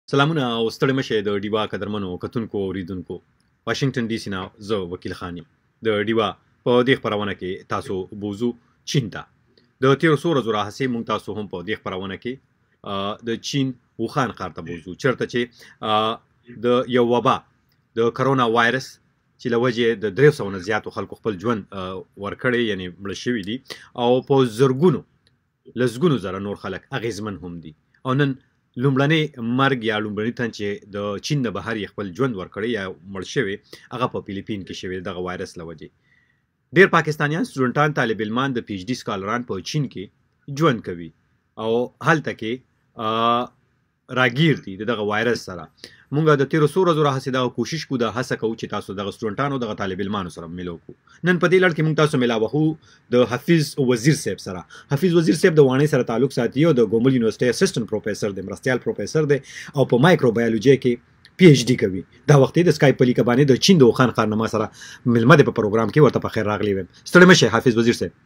سلامونه او ستړي مشه د ډیوا قدرمنو کتونکو اوریدونکو واشنگټن ډي سي نه زه وکیل خان یم د ډیوا په دې خبرونه کې تاسو بوزو چین ته د 1300 راهسي مونږ تاسو هم په دې خبرونه کې د چین ووخان ښار ته بوزو چرته چې د یو وبا د کرونا وایرس چې لوجه د 300 نه زیاتو خلکو خپل ژوند ورکړي یعنی مړ شوي دي او په لزګونو زره نور خلک اغیزمن هم دي او نن لومړنی مرګ یا لومړنی تن چې د چین نه بهر خپل ژوند ورکړي یا مړ شوی هغه په فلیپین کې شوی دغه وایرس لوجه ډیر پاکستانیان سټوډنټان طالب علمان د پی ایچ ډي سکالران په چین کې ژوند کوي او هلته کې راګیر دي دغه وایرس سره مونږ د 1300 راهسي دا کوشش کو د هڅه کوو چې تاسو دغه سټوډنټانو دغه طالب علمانو سره ملو کو نن په دې لړ کې مونږ تاسو ملاوه د حفیظ وزیر صاحب سره حفیظ وزیر صاحب د وانه سره تعلق ساتي او د ګومل یونیورسيټي اسسټنټ پروفیسور د مرستيال پروفیسور دی او په مایکروبیولوژي کې پی ایچ ډي کوي دا وخت د اسکایپ په لیکه باندې د چین د وخان خارنما سره ملمه د پروګرام کې ورته په خیر راغلی وم ستړي مشه حفیظ وزیر صاحب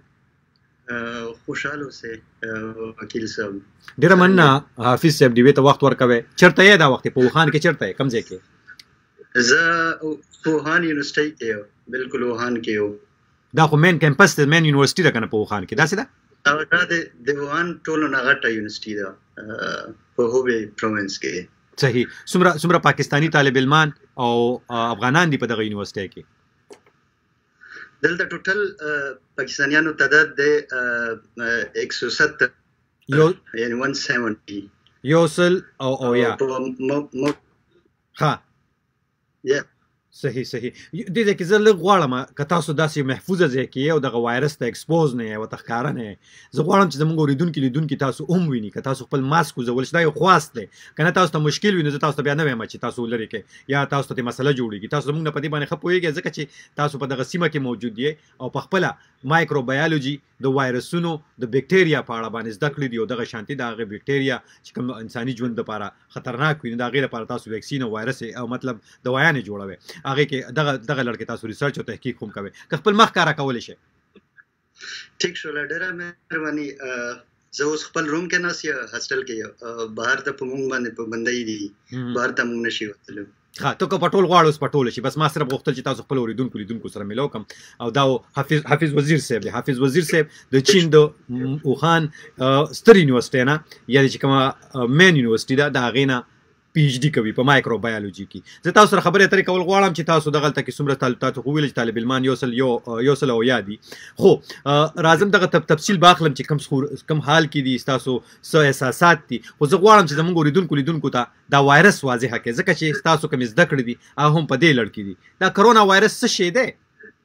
خوشاله اوسه وکیل صاحب ډیره مننه حافظ صاحب دی ته وخت ورکوي چرته یې دا وخت په وخان کې چرته کم ځای کې زه ووهان یونیورسيټي کې بالکل ووهان کې یو دا خو مین کیمپس د مین یونیورسيټي ده کنه په وخان کې دا څه ده دا د ووهان ټولو نه غټه یونیورسيټي ده په هوبي پروینس کې صحیح څومره پاکستانی طالب علمان او افغانان دي په دغه یونیورسيټي کې دلته ټوټل پاکستانیانو تعداد د 170 یعنی 170 یوصل او یا ها یا صحیح د دې کې زه لږ غواړم که تاسو داسې محفوظه ځای کې او دغه وایرس ته ایکسپوز نه او تخکاره نه زه غواړم چې زموږ لیدونکي تاسو هم ویني که تاسو خپل ماسک وزول شئ دا یو خواست دی کنه تاسو ته مشکل ویني زه تاسو ته بیا نه وایم چې تاسو لري کې یا تاسو ته مسله جوړیږي تاسو موږ نه پدې باندې خپويږئ ځکه چې تاسو په دغه سیمه کې موجود دي او په خپل مایکروبیولوژي د وایرسونو د بکټریا په اړه باندې زده کړی دی او دغه شانتي دغه بکټریا چې کوم انساني ژوند لپاره خطرناک وي دا غیر لپاره تاسو ویکسین او وایرس او مطلب دوايانې جوړوي هغه کې دغه لړ کې تاسو ریسرچ او تحقیق هم کوي که خپل مخ کارا کول شي ټیک شو ډیره مهرباني زه اوس خپل روم کې ناس یا هاستل کې بهر ته په مونږ باندې پابندۍ دي بهر ته مونږ نشي وتلو ها ته کو پټول غواړو پټول شي بس ما سره غوښتل چې تاسو خپل لیدونکو سره ملو کوم او دا حافظ وزیر صاحب حافظ وزیر صاحب د چین د ووخان ستر یونیورسيټي نه یعنی چې کومه مین یونیورسيټي دا غینا پی ایچ ډي کوي په مایکروبیولوژي کې زه تاسو سره خبرې اترې کول غواړم چې تاسو دغه تل کې څومره تاسو خو ویل چې طالب علمان یوصل او یادي خو راځم دغه تفصیل باخلم چې کم حال کې دي تاسو سو احساسات دي خو زه غواړم چې زموږ لیدونکو ته دا وایرس واضحه کړي ځکه چې تاسو کوم زده کړې دي هغه هم په دې لړ کې دي دا کرونا وایرس څه شی دی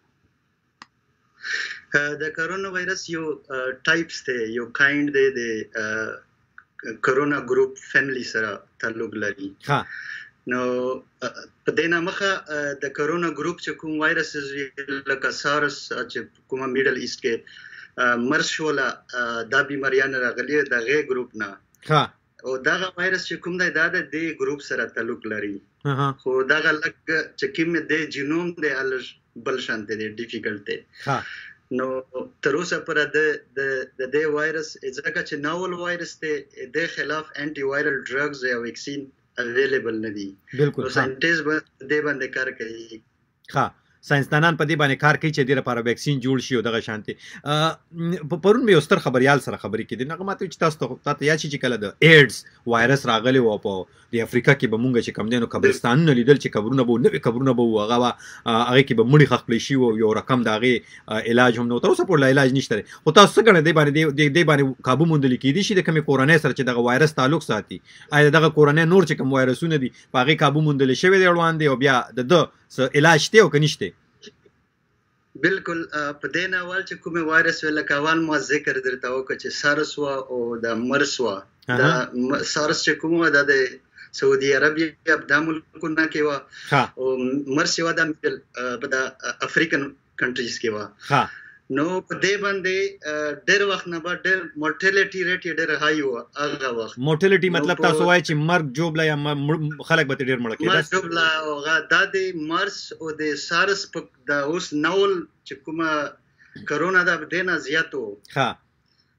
د کرونا وایرس یو ټایپس دی یو کایند دی د کرونا ګروپ فیملی سره تعلق لري ها نو په دې نامه د کرونا ګروپ چې کوم وایرس لکه سارس چې کومه میډل ایست کې مرس ولا دا بیماریان راغلي د غي ګروپ نه ها او دا وایرس چې کوم دی دا د دې ګروپ سره تعلق لري خو دا لکه چې کوم د جینوم د الج بل شانته دی ډیفیکلټ دی ها نو تر اوسه پر د دې وایرس ځکه چې ناول وایرس ته د خلاف انټي وایرل ډرګز یا ویکسین اویلیبل نه دي بالکل ساينټیست به دې باندې کار کوي ها ساينسدانان په دې باندې کار کوي چې د لپاره ویکسین جوړ شي او دغه شانتي پرون به ستر خبريال سره خبرې کړي نه ماته چې تاسو ته یا چې کله د ایډز وایرس راغلی و په د افریقا کې به مونږ چې کم دینو قبرستانونه لیدل چې قبرونه به هغه کې به مړي خخلې شي او یو رقم دغه علاج هم نو تر اوسه په علاج نشته خو تاسو څنګه دې باندې قابو موندل کېدی شي د کومې کورونې سره چې دغه وایرس تعلق ساتي آیا دغه کورونې نور چې کوم وایرسونه دي په هغه قابو موندل شوی دی روان دی او بیا د علاج ته او کنيشته بالکل په دې ناول چې کومه وایرس ولا کاوال ما ذکر درته وکړ چې سارس وا او د مرس وا دا سارس چې کومه د سعودي عربیا د ملکونو کې وا او مرس وا د افریقن کنټریز کې وا نو په دې باندې ډېر وخت نه بعد ډېر مورټیلیټي ریټ ډېر هاي و هغه وخت مورټیلیټي مطلب تاسو وایي چې مرګ جوړ یا خلک به ډېر مړ کېږي مرګ جوړ او غدا د مارس او د سارس په د اوس نول چې کومه کرونا دا دینه زیاتو ها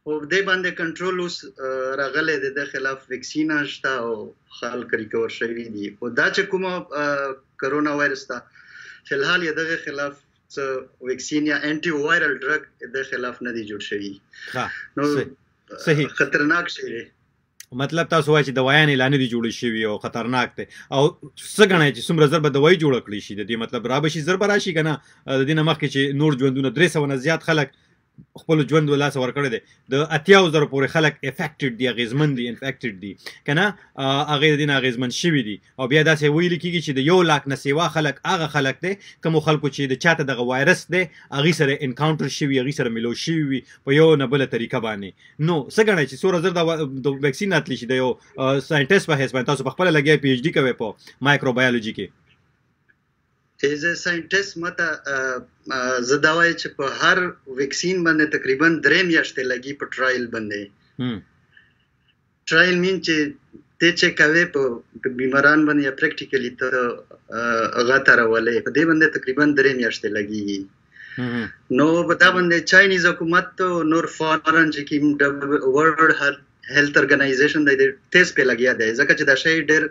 او دې باندې کنټرول اوس راغلی دی، د خلاف ویکسین شته او خلک ریکور شوي دي. او دا چې کومه کرونا وایرس ده فلحال یې دغه خلاف ویکسین یا انټي وایرل ډرګ د خلاف نه دی جوړ شوی. نو صحیح خطرناک شی دی. مطلب تاسو وایي چې دوايانې لا نه دي جوړې شوي او خطرناک دی. او څه ګڼئ چې څومره زر به دوايي جوړه کړي شي؟ د دې مطلب را به شي زر به راشي که نه؟ د دې نه مخکې چې نور ژوندونه 300 نه زیات خلک خپل ژوند ولاسه ورکړی دی، د 80,000 پورې خلک افیکټډ دي، اغېزمن دي، انفیکټډ دي که نه؟ هغې د دې نه اغېزمن شوي دي. او بیا داسې ویلي کېږي چې د 1 لاک نه سیوا خلک هغه خلک دی کومو خلکو چې د چاته دغه وایرس دی هغې سره انکاونټر شوي، هغې سره میلو شوي وي په یو نه بله طریقه باندې. نو څه ګڼئ چې څومره زر د ویکسین راتلی شي؟ د یو ساینټسټ په حیث باندې تاسو په خپله لګیا پی ایچ ډي کوئ په مایکروبایولوژي کې. ایز ا ساینټسټ ماته زه دا وایم چې په هر ویکسین باندې تقریبا 3 میاشتې لګي په ټرایل باندې. ټرایل مین چې ته چې کوي په بیماران باندې یا پریکټیکلی ته هغه ترولې په دې باندې تقریبا 3 میاشتې لګي. نو په دا باندې چاینیز حکومت ته نور فارن چې کوم ورلد هیلث ارګنایزیشن د تیز په لګیا دی ځکه چې دا شی ډېر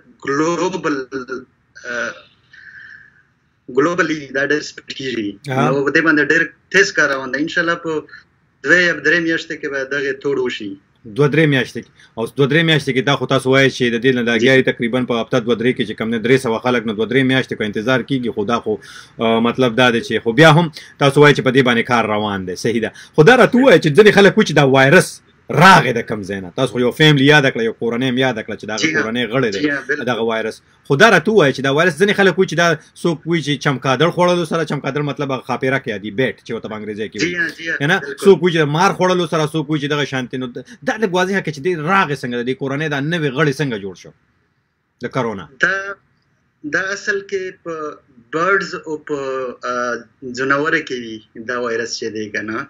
ګلوبلی دا ډېر سپیډ کیږي. نو په دې باندې ډېر تیز کار روان دی. ان شاء الله په 2-3 میاشتې کې به دغه توړ وشي. 2-3 میاشتې کې. او 2-3 میاشتې کې دا خو تاسو وایي چې د دې نه لګیاري تقریبا په هفته 2-3 کې چې کم نه 300 خلک نه 2-3 میاشتې کو انتظار کیږي. خو دا خو مطلب دا دی چې خو بیا هم تاسو وایي چې په دې باندې کار روان دی. صحیح ده. خو دا راته ووایه چې ځینې خلک وایي چې دا وایرس راغې د کم ځای نه. تاسو خو یو فیملی یاد کړه، یو کورنۍ م یاد کړه چې دا کورنۍ غړی دی دغه وایرس. خو دا راته ووایه چې دا وایرس ځینې خلک وایي چې دا څوک وایي چې چمکادړ خوړلو سره، چمکادړ مطلب هغه خاپیره کې یادي بیټ چې ورته په انګریزي کې وایي که نه، څوک وایي چې مار خوړلو سره، څوک وایي چې دغه شانتې. نو دا لږ واضحه کړه چې دې راغې څنګه د دې کورنۍ دا نوې غړی څنګه جوړ شو د کرونا؟ دا اصل کې په برډز او په ځناوره کې وي دا وایرس چې دی که نه.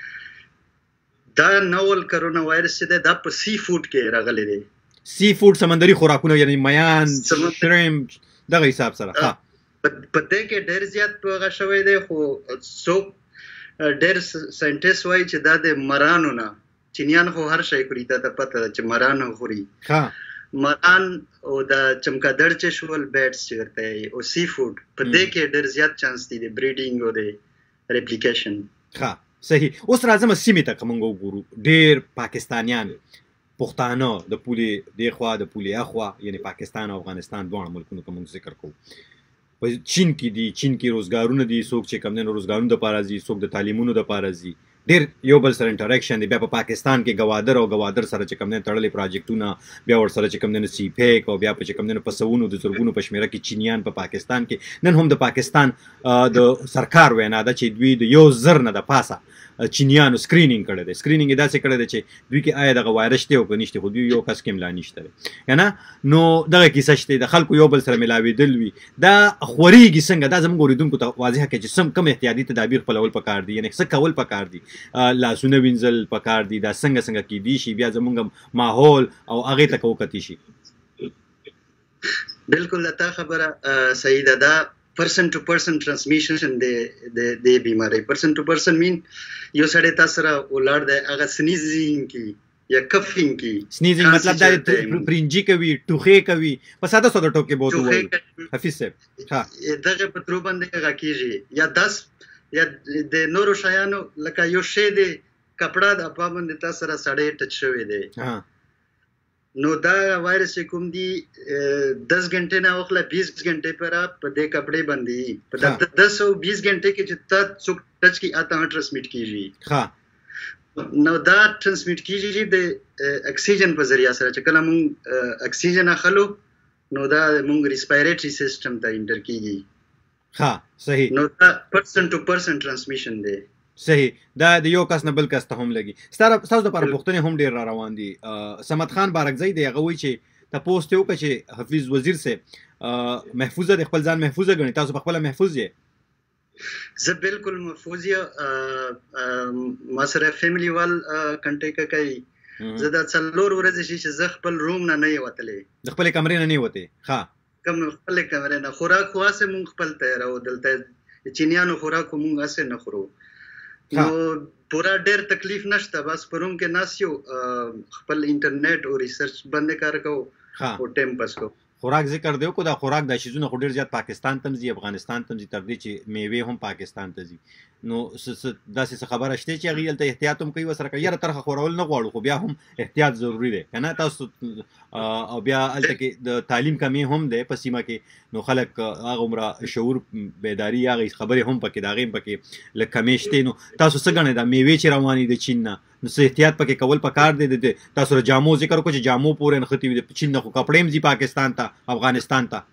دا نوول کرونا وایرس چې دی دا په سی فوډ کې راغلی دی. سی فوډ سمندري خوراکونه یعنی میان، شریم دغه حساب سره. په دې کې ډېر زیات هغه شوی دی. خو څوک ډېر ساینټسټ وایي چې دا د مرانو نه، چینیان خو هر شی خوري، دا ته پته ده چې مران خوري. مران او د چمکادړ چې شول بیټس چې ورته او سی فوډ په دې کې ډېر زیات چانس دی د بریډینګ او د ریپلیکیشن. صحیح. اوس راځم سیمې ته که موږ وګورو، ډېر پاکستانیان پښتانه د پولې دې خوا د پولې اخوا یعنی پاکستان او افغانستان دواړه ملکونو که موږ ذکر کوو په چین کې دي. چین کې روزګارونه دي، څوک چې کم دی نو روزګارونو دپاره ځي، څوک د تعلیمونو دپاره ځي، ډېر یو بل سره انټریکشن دی. بیا په پاکستان کې ګوادر او ګوادر سره چې کم دی تړلې پراجیکټونه، بیا ورسره چې کم دی سی پیک او بیا په چې کم دی په سوونو د زرګونو په شمېره کې چینیان په پاکستان کې. نن هم د پاکستان د سرکار وینا ده چې دوی د 1,000 نه د پاسه چینیانو سکرینینګ کړی دی. سکرینینګ یې داسې کړی دی چې دوی کې آیا دغه وایرس شته او که نشته، خو دوی یو کس کې ملا نشته دی که نه. نو دغه کیسه شته د خلکو یو بل سره ملاوېدل وي. دا خورېږي څنګه؟ دا زموږ اورېدونکو ته واضحه کړئ چې کوم احتیاطي تدابیر خپلول پکار دي، یعنې څه کول پکار دي، لاسونه وینځل پکار دي، دا څنګه کیدی شي بیا زموږ ماحول او هغې ته که وکتي شي. بالکل تا خبره صحیح ده. دا person to person transmission د بیماری. person to person mean یو سړی تاسو سره ولاړ دی هغه سنیزینګ کی یا کفینګ کی. سنیزینګ مطلب دا پرنجي کوي، ټوخې کوي، په ساده ساده ټوکې به ورته ووایو حفیظ صاحب. دغه په ترو باندې هغه کېږي یا 10 یا د نورو شیانو لکه یو شی دی کپړه د په باندې تاسو سره سړی ټچ شوی دی. نو دا وایرس کوم دی 10 غنټې نه وخله 20 غنټې پر په دې کپڑے باندې په 10-20 غنټې کې چې تاسو ټچ کی اته ټرانسمیټ کیږي. نو دا ټرانسمیټ کیږي د اکسیجن په ذریعہ سره چې کله مونږ اکسیجن اخلو نو دا مونږ ریسپایریټری سیستم ته انټر کیږي. صحیح. نو دا پرسن ټو پرسن ټرانسمیشن دی. صحیح. دا د یو کس نه بل کس ته هم لګي. تاسو دپاره پوښتنې هم ډېر را روان دي. صمد خان بارکزی دی هغه وایي چې تپوس ته وکړه چې حفیظ وزیر صاحب محفوظه د خپل ځان محفوظه ګڼي، تاسو په خپله محفوظ یې؟ زه بالکل محفوظ یم. ما سره فیملی وال کنټیکټ کوي. زه دا 4 ورځې شي چې زه خپل روم نه یم وتلی، د خپلې کمرې نه وتې؟ کوم خپلې کمرې نه. خوراک خو هسې مونږ خپل تیاروو، دلته چینیانو خوراک خو مونږ هسې نه خورو. نو پورا ډېر تکلیف نشته، بس په روم کې ناست یو، خپل انټرنیټ او ریسرچ باندې کار کوو او ټایم پاس کوو. خوراک ذکر دی کو دا خوراک د شیزونه خو ډیر زیات پاکستان ته ځي، افغانستان ته ځي، تر دې چې میوه هم پاکستان ته ځي. نو داسې څه خبره شته چې هغه ته احتیاط هم کوي وسره کوي؟ یاره ترخه خورول نه غواړو، خو بیا هم احتیاط ضروری دی کنه تاسو. او بیا الته کې د تعلیم کمی هم دی په سیمه کې، نو خلک هغه عمره شعور بیداری هغه خبرې هم پکې دا غیم پکې لکه کمیشته. نو تاسو څه غنئ دا میوه چې رواني د چین نه، نو څه احتیاط پکې کول پکار دی؟ تاسو را جامو ذکر کو چې جامو پورې نختی وي د چین نه، خو کپړې هم ځي پاکستان ته افغانستان ته.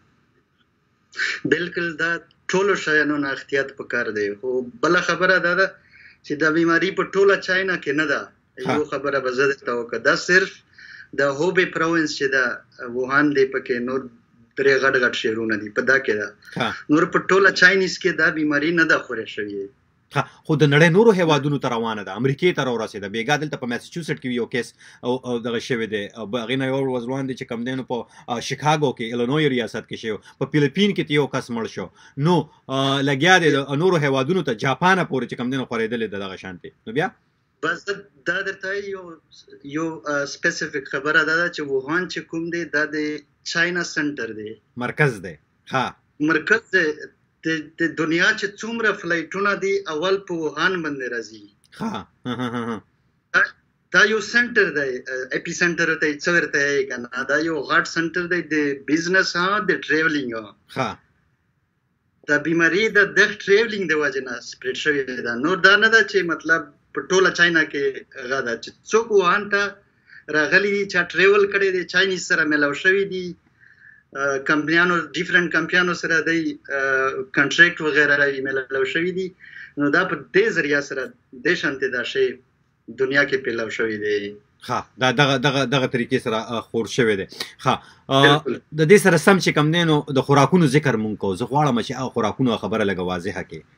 بالکل دا ټولو شیانو نه احتیاط پکار دی. خو بل خبره دا ده چې دا بیماری په ټوله چاینا کې نه ده. یو خبره به زه درته وکړم، دا صرف د هوبی پروینس چې دا ووهان دی پکې نور درې غټ غټ شهرونه دي په دا کې ده، نور په ټوله چاینیز کې دا بیماری نه ده خورې شوې. خو د نړۍ نورو هیوادونو ته روانه ده، امریکې ته راورسېده، بیګا دلته په میساچوسټ کې یو کیس او دغه شوی دی، هغې نه یو ورځ دی چې کوم دی نو په شیکاګو کې ایلینوی ریاست کې شوی، په فلپین کې یو کس مړ شو. نو لګیا دی د نورو هیوادونو ته جاپان پورې چې کوم دی نو خورېدلې ده دغه شانتې. نو بیا بس دا درته یو سپیسیفیک خبره ده چې ووهان چې کوم دی دا د چاینا سنټر دی، مرکز دی. مرکز دی د دنیا چې څومره فلایټونه دي اول په ووهان باندې راځي. دا یو سنټر دی، اپی سنټر ته څه ورته یې کنه، دا یو غټ سنټر دی د بزنس د ټریولینګ. دا بیماری د ټریولینګ د وجه نه سپریډ شوې ده، نور دا نه ده چې مطلب په ټوله چاینا کې هغه ده چې څوک ووهان ته راغلي دي، چا ټریول کړی دی، چاینیز سره میلاو شوي دي، کمپنیانو ډیفرنٹ کمپنیانو سره د کنټریکټ وغیرہ راځي میلاو شوي دي. نو دا په دې ذریعہ سره د شانتي دا شی دنیا کې پیلاو شوی دی. دا دغه طریقې سره خور شوی دی. د دې سره سم چې کوم دی نو د خوراکونو ذکر مونږ کوو. زه غواړم چې هغه خوراکونو خبره لږه واضحه کړې.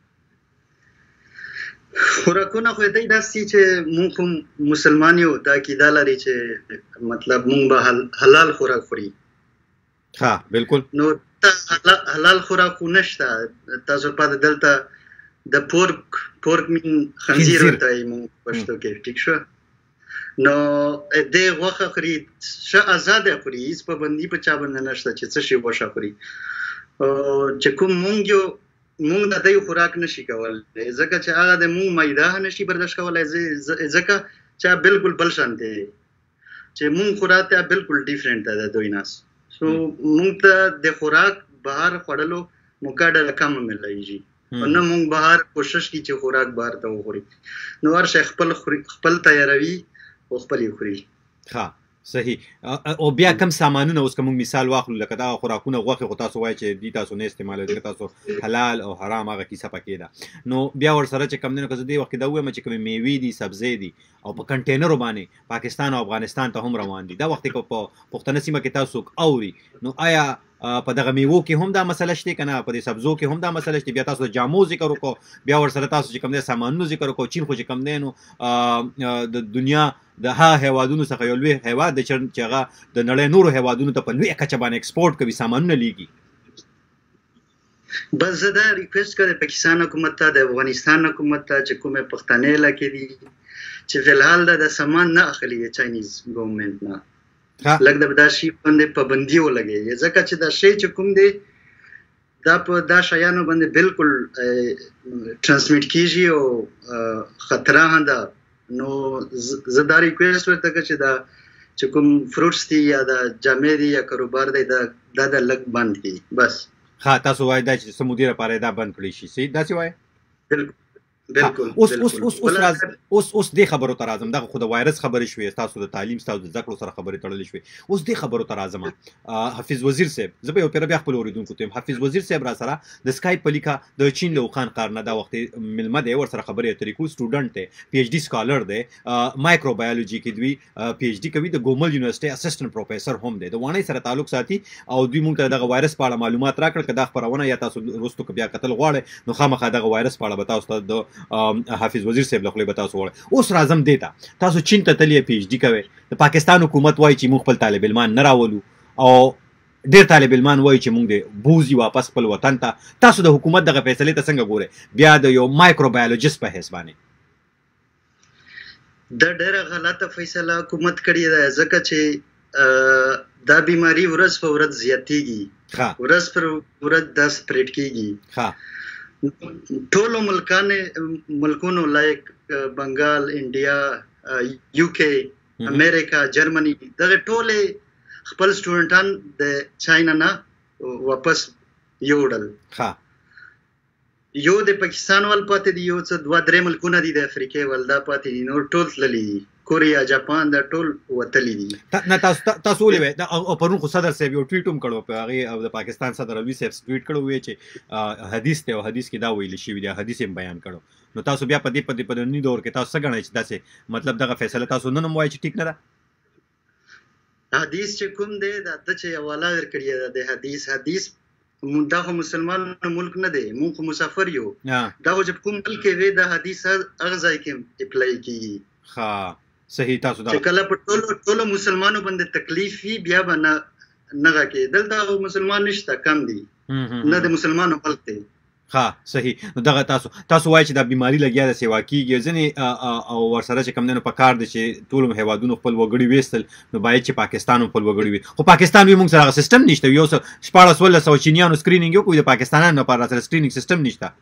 خوراکونه خو دی داسې چې مونږ کوم مسلمان یو دا عقیده لري چې مطلب مونږ به حلال خوراک خوري. بالکل. نو حلال خوراکو نشته. تاسو په دلته د پورک مین خنزیر ورته یې مونږ پښتو کې، ټیک شو. نو د غوښه خوري ښه ازاده خوري، هېڅ پابندي په چا باندې نشته چې څه شی غوښه خوري. چې کوم مونږ یو مونږ د دې خوراک نشي کولای، ځکه چې هغه د مونږ میده نشي برداشت کولای، ځکه چې بالکل بل شان دی چې مونږ خوراک ته بالکل ډیفرنٹ ده د دوی ناس. سو مونږ ته د خوراک بهر خوړلو موقع ډېره کمه ملایږي، نو مونږ بهر کوشش کوي چې خوراک بهر ته وخوري. نو هر شی خپل تیاروي او خپل یې خوري. صحیح. او بیا کم سامانونه اوس کوم مثال واخلو لکه دا خوراکونه غوښه خو تاسو وایي چې دی تاسو نه استعمالوي، ځکه تاسو حلال او حرام هغه کیسه پکې ده. نو بیا ورسره چې کوم دی نو که زه دې وخت دا ووایم چې کومې میوې دي، سبزۍ دي او په کنټینرو باندې پاکستان او افغانستان ته هم روان دي، دا وخت کې په پښتنه سیمه کې تاسو اوري، نو آیا په دغه میوو کې هم دا مسله شته کنه، په دې سبزو کې هم دا مسله شته؟ بیا تاسو د جامو ذکر وکړو، بیا ورسره تاسو چې کوم دی سامانونو ذکر وکړو. چین خو چې کوم دی نو د دنیا د ها هیوادونو څخه یو لوی هیواد دی چې هغه د نړۍ نورو هیوادونو ته په لویه کچه باندې ایکسپورټ کوي، سامانونه لیږي. بس زه دا ریکویسټ کوم د پاکستان حکومت ته، د افغانستان حکومت ته چې کومې پښتنې علاقې دي چې فلحال د سامان نه اخلي د چاینیز ګورنمنټ نه، لږ دا شي باندې پابندي ولګوي، ځکه چې دا شی چې کوم دی دا په دا شیانو باندې بالکل ټرانسمیټ کیږي او خطره ده. نو زه دا ریکویسټ ورته کوم چې دا چې کوم فروټس دي یا د جامې دي یا کاروبار دی دا د لږ بند کړي بس. تاسو وایي دا چې سمودي لپاره دا بند کړی شي، صحیح داسې وایي؟ بالکل. اوس دې خبرو ته راځم. دغه خو د وایرس خبرې شوې، تاسو د تعلیم ستاسو د زده کړو سره خبرې تړلې شوې. اوس دې خبرو ته راځم. حافظ وزیر صاحب، زه به یو پیر بیا خپل اوریدونکو ته حافظ وزیر صاحب را سره د سکایپ په لیکه د چین له ووخان ښار نه دا وخت ملمه دی، ورسره خبرې اترې کوو. سټوډنټ دی، پی ایچ ډي سکالر دی، مایکروبایولوژي کې دوی پی ایچ ډي کوي، د ګومل یونیورسټۍ اسسټنټ پروفیسر هم دی، د وانۍ سره تعلق ساتي او دوی مونږ ته دغه وایرس په اړه معلومات راکړل. که دا خپرونه یا تاسو وروستو که بیا کتل غواړئ نو خامخا دغه وایرس په اړه به تاسو ته د حافظ وزیر صاحب له خولې به تاسو وړئ. اوس راځم دې ته، تاسو چین ته تللی پی ایچ ډي کوئ، د پاکستان حکومت وایي چې موږ خپل طالب علمان نه راولو او ډېر طالب علمان وایي چې موږ د بوزي واپس خپل وطن ته. تاسو د حکومت دغه فیصلې ته څنګه ګورئ بیا د یو مایکروبایولوژیست په حیث باندې؟ دا ډېره غلطه فیصله حکومت کړې ده، ځکه چې دا بیماری ورځ په ورځ زیاتېږي، ورځ پر ورځ دا سپریډ کېږي. ټولو ملکونو لایک بنګال، انډیا، UK، امریکا، جرمني، دغه ټولې خپل سټوډنټان د چاینا نه واپس یوړل. یو د پاکستان ول پاتې دي، یو څه 2-3 ملکونه دي د افریقې ول دا پاتې دي، نور ټول تللي دي. کوریا، جاپان دا ټول وتلي دي. نه تاسو ولې او پرون خو صدر صاحب یو ټویټ هم کړو په هغه، او د پاکستان صدر علوي صاحب ټویټ کړو وی چې حدیث ته، او حدیث کې دا ویل شوی دی، حدیث هم بیان کړو. نو تاسو بیا په دې په نوي دور کې تاسو څنګه غواړئ چې داسې مطلب دغه فیصله تاسو نن هم وایي چې ټیک نه ده؟ حدیث چې کوم دی دا چې حواله ورکړی ده د حدیث دا خو مسلمان ملک نه دی، مونږ خو مسافر یو. دا خو چې کوم ملک وي دا حدیث هغه ځای کې اپلای کیږي. صحیح. تاسو دا چې کله په ټولو مسلمانانو باندې تکلیف وي بیا به نه کې، دلته مسلمان نشته، کم دي، نه د مسلمانانو ملک دی. صحیح. نو دغه تاسو وایي چې دا بیماری لګیا ده سیوا کیږي ځینې، او ورسره چې کم دی نو په کار دی چې ټول هیوادونو خپل وګړي ویستل، نو باید چې پاکستان هم خپل وګړي وي. خو پاکستان وي موږ سره هغه سیستم نشته، یو 1400 چینیانو سکرینینګ وکړو، د پاکستانانو لپاره سره سکرینینګ سیستم نشته.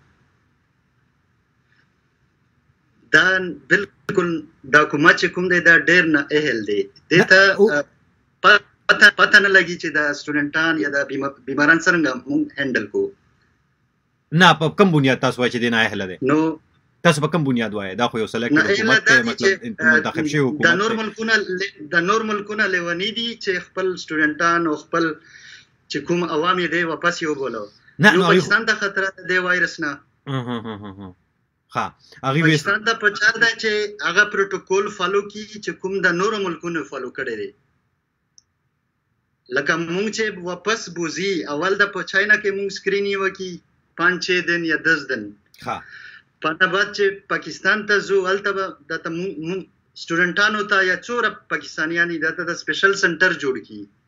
دا بالکل دا حکومت چې کوم دی دا ډېر نه اهل دی، دې ته پته نه لګي چې دا سټوډنټان یا دا بیماران څنګه موږ هینډل کوو. نه په کوم بنیاد تاسو وایئ چې دی نه اهله دی؟ نو تاسو په کوم بنیاد وایئ؟ دا خو یو سلیکټډ حکومت دی، مطلب منتخب شوی حکومت دی. دا نور ملکونه لیونی دي چې خپل سټوډنټان او خپل چې کوم عوام یې دی واپس یو بولو. نو پاکستان ته خطر دی وایرس نه. پاکستان ته پچار ده چې هغه پروتوکول فالو کیږي چې کوم د نورو ملکونو فالو کړی دی. لکه مونږ چې واپس بوزي، اول د په چاینا کې مونږ سکرینینګ وکړي 5-6 دن یا 10 دن، په نه بعد چې پاکستان ته زو هلته به دته مونږ سټوډنټانو ته یا څوره پاکستانیان دته د سپیشل سنټر جوړ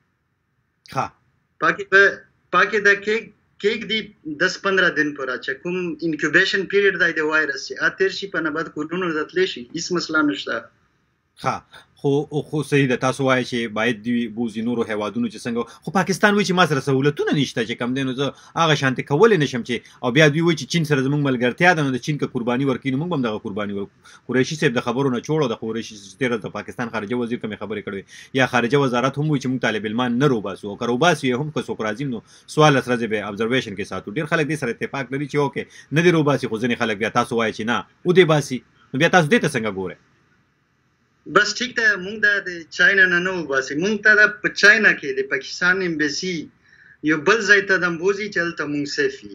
کړي. پاکي د کېک دی 10-15 دن پورا چې کوم انکیوبیشن پیریډ دی د وایرس چې اتر شي په نه بعد کورونو راتلی شي، هیڅ مسله نشته. خو صحیح ده. تاسو وایئ چې باید دی بوزي نورو هیوادونو چې څنګه، خو پاکستان وایي چې ما سره سهولتونه نشته چې کم دی، نو زه هغه شانتې کولی نشم چې، او بیا دوی وایي چې چین سره زموږ ملګرتیا ده، نو د چین که قرباني ورکړي نو موږ هم دغه قرباني ورکړو. قریشي صاحب د خبرو نه چوړ، د قریشي تېره د پاکستان خارجه وزیر کومې خبرې کړې، یا خارجه وزارت هم وایي چې موږ طالب علمان نه روباسو، او که روباسو یې هم که څوک راځي نو 14 ورځې به ابزرویشن کې ساتو. ډېر خلک دې سره اتفاق لري چې اوکې نه دې روباسي، خو ځینې خلک بیا تاسو وایي چې نه ودې باسي، نو بیا تاسو دې ته څنګه ګورئ؟ بس ټیک ده، مونږ د چاینا نه وباسي، مونږ ته په چاینا کې د پاکستان ایمبیسي یو بل ځای ته د بوزي چې هلته مونږ سیف وي.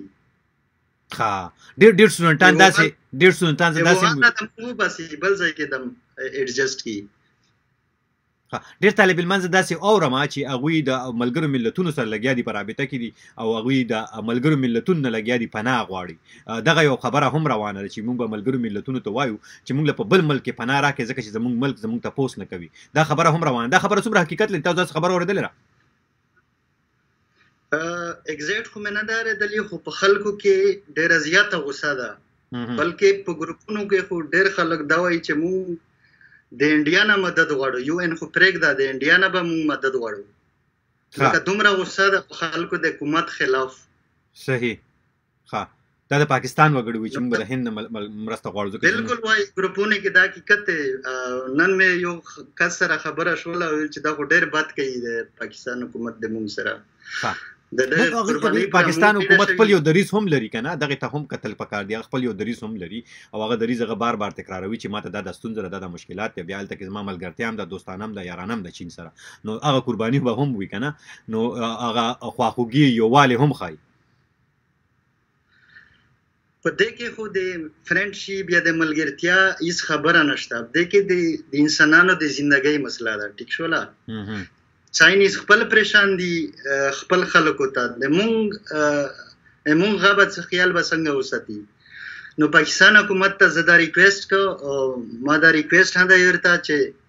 ډېر سټوډنټان داسې وباسي بل ځای کې د ایډجسټ کړي. ډېر طالب علمان زه داسې اورم چې هغوی د ملګرو ملتونو سره لګیا دي، په رابطه کې دي، او هغوی د ملګرو ملتونو نه لګیا دي پناه غواړي. دغه یو خبره هم روانه ده چې موږ به ملګرو ملتونو ته وایو چې موږ له په بل ملک کې پناه راکړي، ځکه چې زموږ ملک زموږ تپوس نه کوي. دا خبره هم روانه. دا خبره څومره حقیقت لري؟ تاسو داسې خبره اورېدلې ده؟ اګزیکټ خو مې نه ده اورېدلې، خو په خلکو کې ډېره زیاته غوسه ده، بلکې په ګروپونو کې خو ډېر خلک دا وایي چې موږ د انډیا نه مدد غواړو، یو ان خو پرېږده د انډیا نه به موږ مدد غواړو. لکه دومره غوسه ده په خلکو د حکومت خلاف. صحیح. دا د پاکستان وګړي وي چې موږ د هند مرسته غواړو. بالکل وایي ګروپونه کې دا حقیقت دی. نن مې یو کس سره خبره شوله، ویل چې دا خو ډېر بد کوي د پاکستان حکومت د موږ سره. پاکستان حکومت خپل یو دریځ هم لري کنه، دغه ته هم قتل پکار دی، خپل یو دریځ هم لري، او هغه دریځ هغه بار بار تکراروي چې ماته دا د ستونزه ده، د مشکلات دی، بیا هلته کې زما ملګرتیا هم ده، دوستانه هم ده، یارانه هم ده چین سره، نو هغه قرباني به هم وي کنه، نو هغه خواخوږي یووالی هم ښایي. په دې کې خو د فرینډشپ یا د ملګرتیا هیڅ خبره نشته، دې کې د انسانانو د ژوندۍ مسله ده. ټیک شوله؟ چاینیز خپل پریشان دي خپل خلکو ته، د مونږ غابت څخه خیال به څنګه وساتي. نو پاکستان حکومت ته زه دا ریکویسټ کو، او ما دا ریکویسټ هم دا ورته چې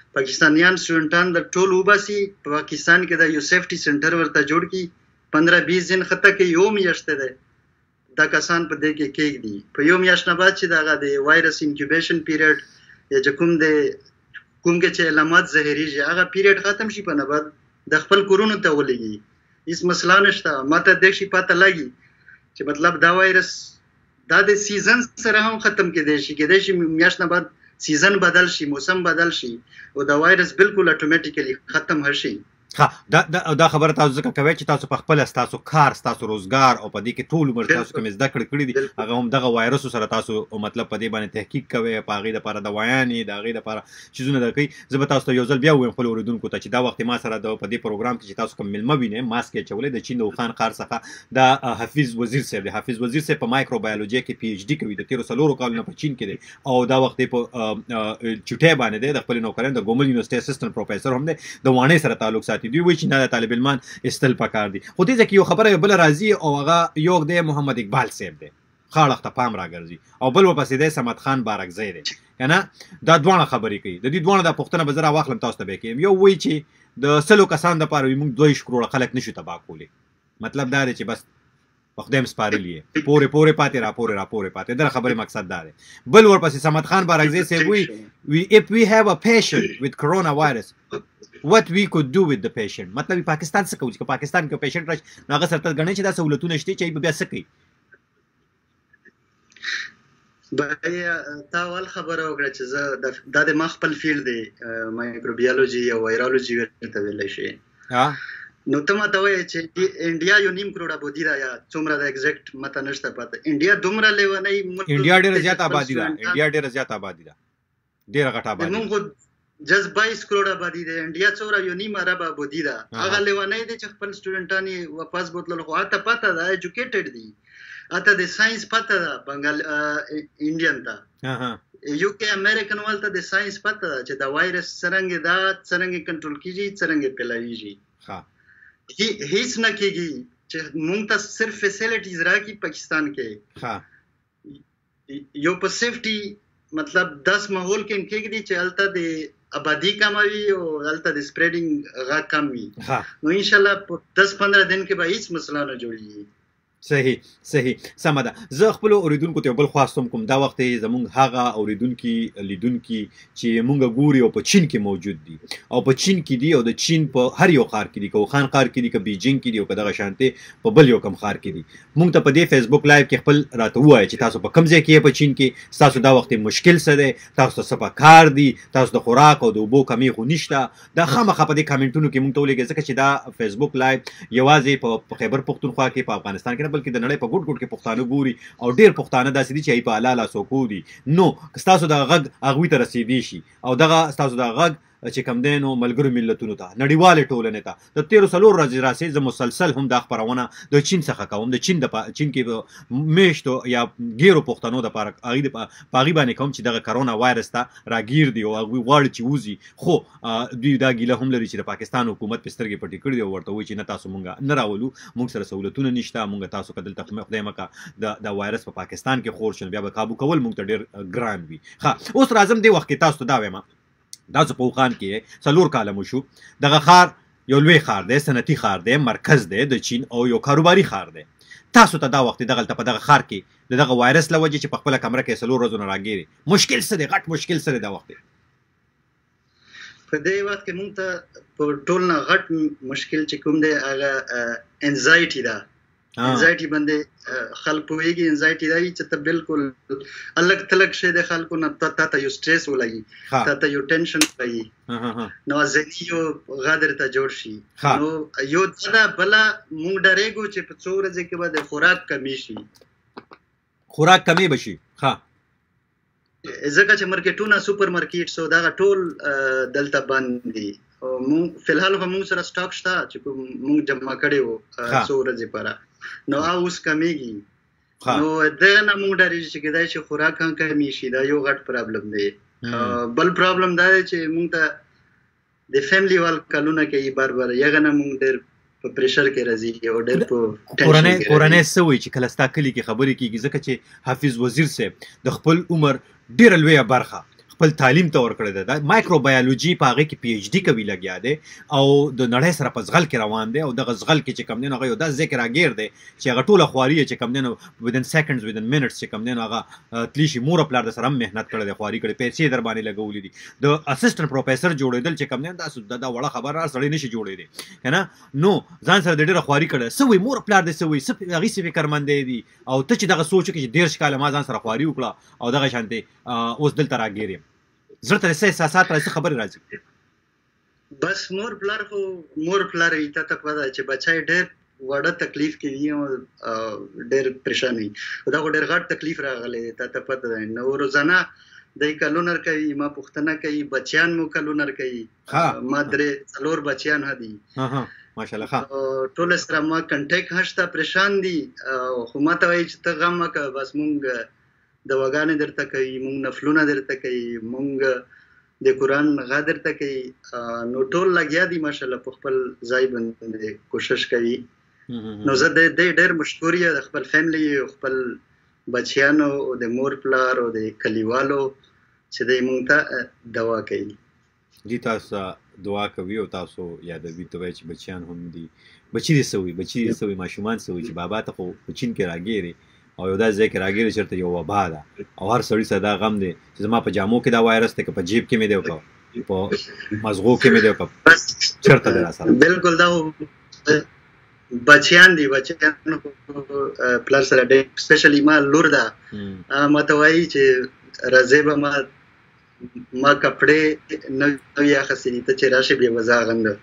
پاکستانیان سټوډنټان د ټول وباسي په پاکستان کې د یو سیفټي سنټر ورته جوړ کی 15-20 دن خطه کې یو میاشته ده دا کسان په دې کې کېږي په یو میاشت نه بعد چې دغه د وایرس انکیوبیشن پیریډ یا کوم کې چې علامات ظاهريږي هغه پیریډ ختم شي په نه بعد د خپل کورونو ته ولېږي هیڅ مسله نشته ماته د شي پته لګي چې مطلب دا وایرس دا د سیزن سره هم ختم کېدای شي میاشت نه بعد سیزن بدل شي موسم بدل شي او دا وایرس بالکل اتوماتیکلی ختم هشي دا خبره تاسو ځکه کوي چې تاسو په خپل تاسو کار تاسو روزګار او په دې کې ټول عمر تاسو کوم زده کړې دي هغه هم دغه وایرس سره تاسو مطلب په دې باندې تحقیق کوي په هغه لپاره دوايانې د هغه لپاره چیزونه د کوي زه به تاسو ته یو ځل بیا وایم خپل اوریدونکو ته چې دا وخت ما سره د په دې پروګرام کې چې تاسو کوم ملمه وینئ ماسک چولې د چین د وخان خار څخه د حفیظ وزیر صاحب حفیظ وزیر صاحب په مایکروبیولوژي کې پی ایچ ډی کوي د 13 کالونو په چین کې دی او دا وخت په چټه باندې د خپل نوکران د ګومل یونیورسيټي اسسټنټ پروفیسور هم دی د وانه سره تعلق ساتي دی وایي چې نه طالب علمان استل پکار دي خو دې ځکه یو خبره بل راځي او هغه یو د محمد اقبال صاحب دی خاړه ته پام راګرځي او بل ورپسې د سمت خان بارکزی دی کنه دا دوه خبرې کوي د دې دوه د پښتنه بزرا واخلم تاسو ته به کې یو وایي چې د سلو کسان د پاره موږ 2 کروڑ خلک نشو تبا کولی مطلب دا دی چې بس وخدم سپارلې پوره پاتې راپورې پاتې دا خبره مقصد دا دی بل ورپسې سمت خان بارکزی صاحب وی if we have a patient with coronavirus what we could do with the patient مطلب پاکستان څه کوي چې پاکستان کې پیشنټ راشي هغه سره غنې چې دا سہولتونه شته چې بیا څه کوي بیا تا ول خبره وکړه چې زه د مخبل فیلډ دی مایکروبیولوژي او وایرولوژي ورته ویل شي نو ته ماته وایې چې انډیا یو نیم کروڑ آبادي ده یا څومره د ایگزیکټ ماته نشته پته انډیا دومره لیونی انډیا ډېره زیات آبادي ده ډېره غټه آبادي موږ جز 22 کروڑ آبادی ده انډیا څومره یو نیم ارب آبادی ده هغه لیونی دی چې خپل سټوډنټان یې واپس بوتلل خو اته پته ده ایجوکیټډ دي اته د ساينس پته ده بنگال انډین ته یو کې امریکن ولته د ساينس پته ده چې دا وایرس څنګه کنټرول کیږي څنګه پیلایږي هیڅ نه کیږي چې مونږ ته صرف فیسیلیټیز راکې پاکستان کې یو په سیفټي مطلب 10 ماحول کې کېږي چې الته د آبادی کموي او الته د سپریډینګ غا کم وي نو ان شاء الله په 10-15 دن کې به هیڅ مسله نه جوړیږي صحیح سمه ده زه خپل اوریدونکو ته بل خواستم کوم دا وخت زمونږ هغه اوریدونکي لیدونکي چې مونږ ګوري او په چین کې موجود دي او په چین کې دي او د چین په هر یو ښار کې دي که وخان ښار کې دي که بیجینګ کې دي او که دغه شانتې په بل یو کم ښار کې دي مونږ ته په دې فیسبوک لایو کې خپل راته ووایه چې تاسو په کوم ځای کې په چین کې ستاسو دا وخت مشکل څه دی تاسو ته څه پکار دي تاسو د خوراک او د اوبو کمی خو نشته دا خامخا په دې کمنټونو کې مونږ ته ولېږئ ځکه چې دا فیسبوک لایو یوازې په خیبر پښتونخوا کې په افغانستان کې نه بلکې د نړۍ په ګوټ ګوټ کې پښتانه ګوري او ډېر پښتانه داسې دي چې ای په حلاله سوکو دي نو ستاسو د غږ هغوی ته رسېدی شي او دغه ستاسو د غږ چې کوم دی نو ملګرو ملتونو ته نړیوالې ټولنې ته د 13 ورځې راسي زه مسلسل هم دا خپرونه د چین څخه کوم د چین کې میشتو یا ګیرو پښتنو د پاره هغې په هغې باندې کوم چې دغه کرونا وایرس ته راګیر دي او هغوی غواړي چې وځي خو دوی دا ګیله هم لري چې د پاکستان حکومت په سترګې پټې کړي دي او ورته وایي چې نه تاسو مونږ نه راولو مونږ سره سهولتونه نشته مونږ تاسو که دلته خدای مکه د وایرس په پاکستان کې خور شول بیا به قابو کول مونږ ته ډېر ګران وي ښه اوس راځم دې وخت کې تاسو ته دا وایم دا زه په وخان کې 4 کاله مو شو دغه ښار یو لوی ښار دی صنعتي ښار دی مرکز دی د چین او یو کاروباري ښار دی تاسو ته دا وخت دغلته په دغه ښار کې د دغه وایرس له وجې چې په خپله کمره کې 4 ورځو نه راګیري مشکل څه دی غټ مشکل څه دی دا وخت په دې وخت کې مونږ ته په ټول نه غټ مشکل چې کوم دی هغه انزایټي ده انزایټي باندې خلک پوهېږي انزایټي دا وي چې ته بالکل الګ تلګ شی د خلکو نه ته یو سټریس ولګي ته یو ټینشن ولګي نو ځکه یو غادر ته جوړ شي نو یو دا بلا مونږ ډارېږو چې په څو ورځې کې به د خوراک کمی شي خوراک کمی بشي ښه ځکه چې مارکیټونه سوپر مارکیټس دا ټول دلته بند دي مونږ فلحال هم مونږ سره سټاک شته چې مونږ جمع کړی وو څو ورځې لپاره نو اوس کمیږي نو دغه نه مونږ ډارېږو چې کېدای شي خوراک هم کمی شي دا یو غټ پرابلم دی بل پرابلم دا دی چې مونږ ته د فیملی وال کلونه کوي بار یغه نه مونږ ډېر په پریشر کې راځي او ډېر په کورنۍ څه وایي چې کله ستا کلي کې خبرې کېږي ځکه چې حافظ وزیر صاحب د خپل عمر ډېره لویه برخه خپل تعلیم ته ورکړی دی. د مایکروبیولوژي په هغې کې پی ایچ ډي کوي لګیا دی او د نړۍ سره په زغل کې روان دی او دغه زغل کې چې کوم دی نو هغه یو داسې ځای کې راګیر دی چې هغه ټوله خواري چې کوم دی نو ودن سیکنډز ودن منټس چې کوم دی نو هغه تلی شي. مور پلار د سره هم محنت کړی دی، خواري کړې، پیسې در باندې لګولې دي. د اسسټنټ پروفیسر جوړېدل چې کوم دی دا وړه خبره سړی نشي جوړېدی که نه. نو ځان سره د ډېره خواري کړې. څه وایي مور پلار دې څه وایي، هغې څه فکرمندی دي او ته چې دغه سوچ وکړې چې 13 کاله ما ځان سره خواري وکړه او دغه شانتې اوس دلته راګیر یم. زړه ته څه احساسات راځي، څه خبرې راځي؟ بس مور پلار وي ته ته پته چې بچی ډېر وړه تکلیف کې وي او ډېر پریشان وي. دا خو ډېر غټ تکلیف راغلی دی ته ته پته دی. نو روزانه دی کلونر کوي، ما پوښتنه کوي بچیان مو کلونر کوي. ما 3-4 بچیان دي ماشاءالله. ښه ټول سره ما کنټیکټ هشته، پریشان دي خو ما ته وایي چې ته غم مه کوه، بس مونږ دواګانې درته کوي، مونږ نفلونه درته کوي، مونږ د قرآن غا درته کوي. نو ټول لګیا دي ماشاءالله په خپل ځای باندې کوشش کوي. نو زه د ډېر مشکور یم د خپل فیملی او خپل بچیانو او د مور پلار او د کلیوالو چې دوی مونږ ته دوا کوي. دي تاسو دعا کوي او تاسو یادوي ته وایي چې بچیان هم دي. بچي دې څه وایي ماشومان څه وایي چې بابا ته خو په چین کې راګیرې او یو داسې ځای کې راګیرې چېرته یو وبا ده او هر سړي سره دا غم دی چې زما په جامو کې دا وایرس دی که په جیب کې مې دی او که په مزغو کې مې دی او که چېرته دی راسره. بلکل دا بچیان دي، بچیان پلار سره ډېر سپیشلی ما لور ده ما ته وایي چې راځې به ما کپړې نوي اخیستې دي ته چې راشې بیا به زه اغوندم.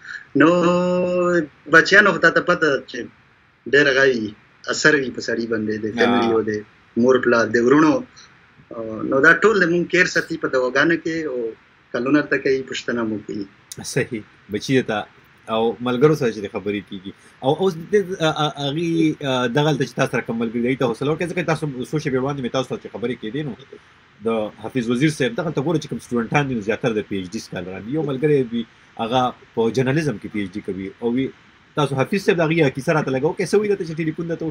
نو بچیانو خو تا ته پته ده چې ډېر غوي اثر وي په سړي باندې د فیملي او د مور پلار د ورونو. نو دا ټول د مونږ کیر ساتي په دواګانو کې او کلونه ته کوي، پوښتنه مو کوي. صحیح. بچي ته او ملګرو سره چې خبرې کېږي او اوس هغې دغلته چې تاسو سره کوم ملګري ته حوصله ورکوي ځکه تاسو سوشل میډیا باندې مې تاسو سره چې خبرې کېدې نو د حفیظ وزیر صاحب دغلته ګوره چې کوم سټوډنټان دي نو زیاتره د پی ایچ ډي سکالران دي. یو ملګری وي هغه په جرنالیزم کې پی ایچ ډي کوي او وي تاسو حفیظ صاحب د هغې کیسه راته لګوو که څه وایي درته چې ټلیفون درته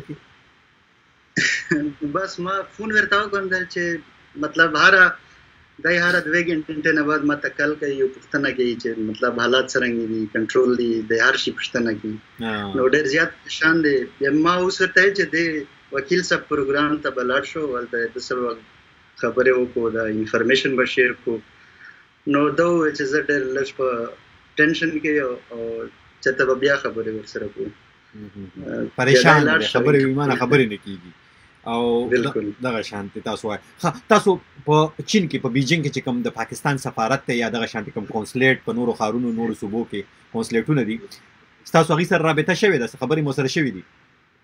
وکړي؟ بس ما فون ورته وکړم چې مطلب هره 2 غنټې نه بعد ما ته کال کوي او پوښتنه کوي چې مطلب حالات څرنګه دي، کنټرول دي، د هر شي پوښتنه کوي. نو ډېر زیات پریشان دی. ما اوس ورته چې د وکیل صاحب پروګرام ته به لاړ شو، هلته د څه خبرې وکړو، د انفارمیشن به شیر کړو. نو دا وویل چې زه ډېر لږ په ټینشن کې او چې ته به بیا خبرې ورسره کوو. پریشان دی، خبرې ایمانه خبرې نه کېږي او دغه شانتي. تاسو وایي تاسو په چین کې په بیجینګ کې چې کوم د پاکستان سفارت ته یا دغه شانتي کوم کونسلیټ په نورو ښارونو نورو صوبو کې کونسلیټونه دي ستاسو هغې سره رابطه شوې ده، څه خبرې مو سره شوې دي؟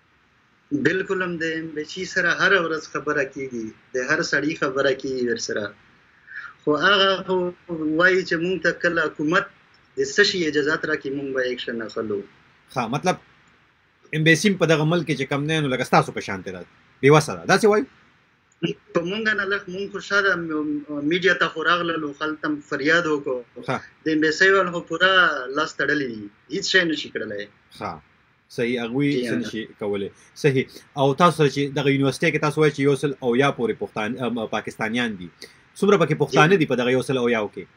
بلکل هم د امبیسي سره هره ورځ خبره کېږي، د هر سړي خبره کېږي ورسره. خو هغه وایي چې مونږ ته کله حکومت د څه شي اجازات راکړي مونږ به ایکشن اخلو. ښه مطلب امبیسي په دغه ملک کې چې کوم دی نو لکه ستاسو په شانتې ده بېوسه ده، داسې وایو؟ په مونږ نه لږ مونږ خو شاده میډیا ته خو راغللو، خلک ته فریاد وکړو، د امبیسۍ والو خو پوره لاس تړلی دي، هېڅ شی نشي کړلی. ښه صحیح، هغوی څه نشي کولی. صحیح. او تاسو سره چې دغه یونیورسټۍ کې تاسو وایي چې 100 پورې پاکستانیان دي، څومره پکې پښتانه دي په دغه 100 کې؟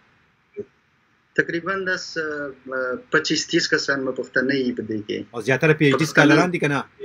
تقریبا 25-30 کسان مې پښتانه یي په دې کې. او زیاتره پی ایچ ډي سکالران دي که نه؟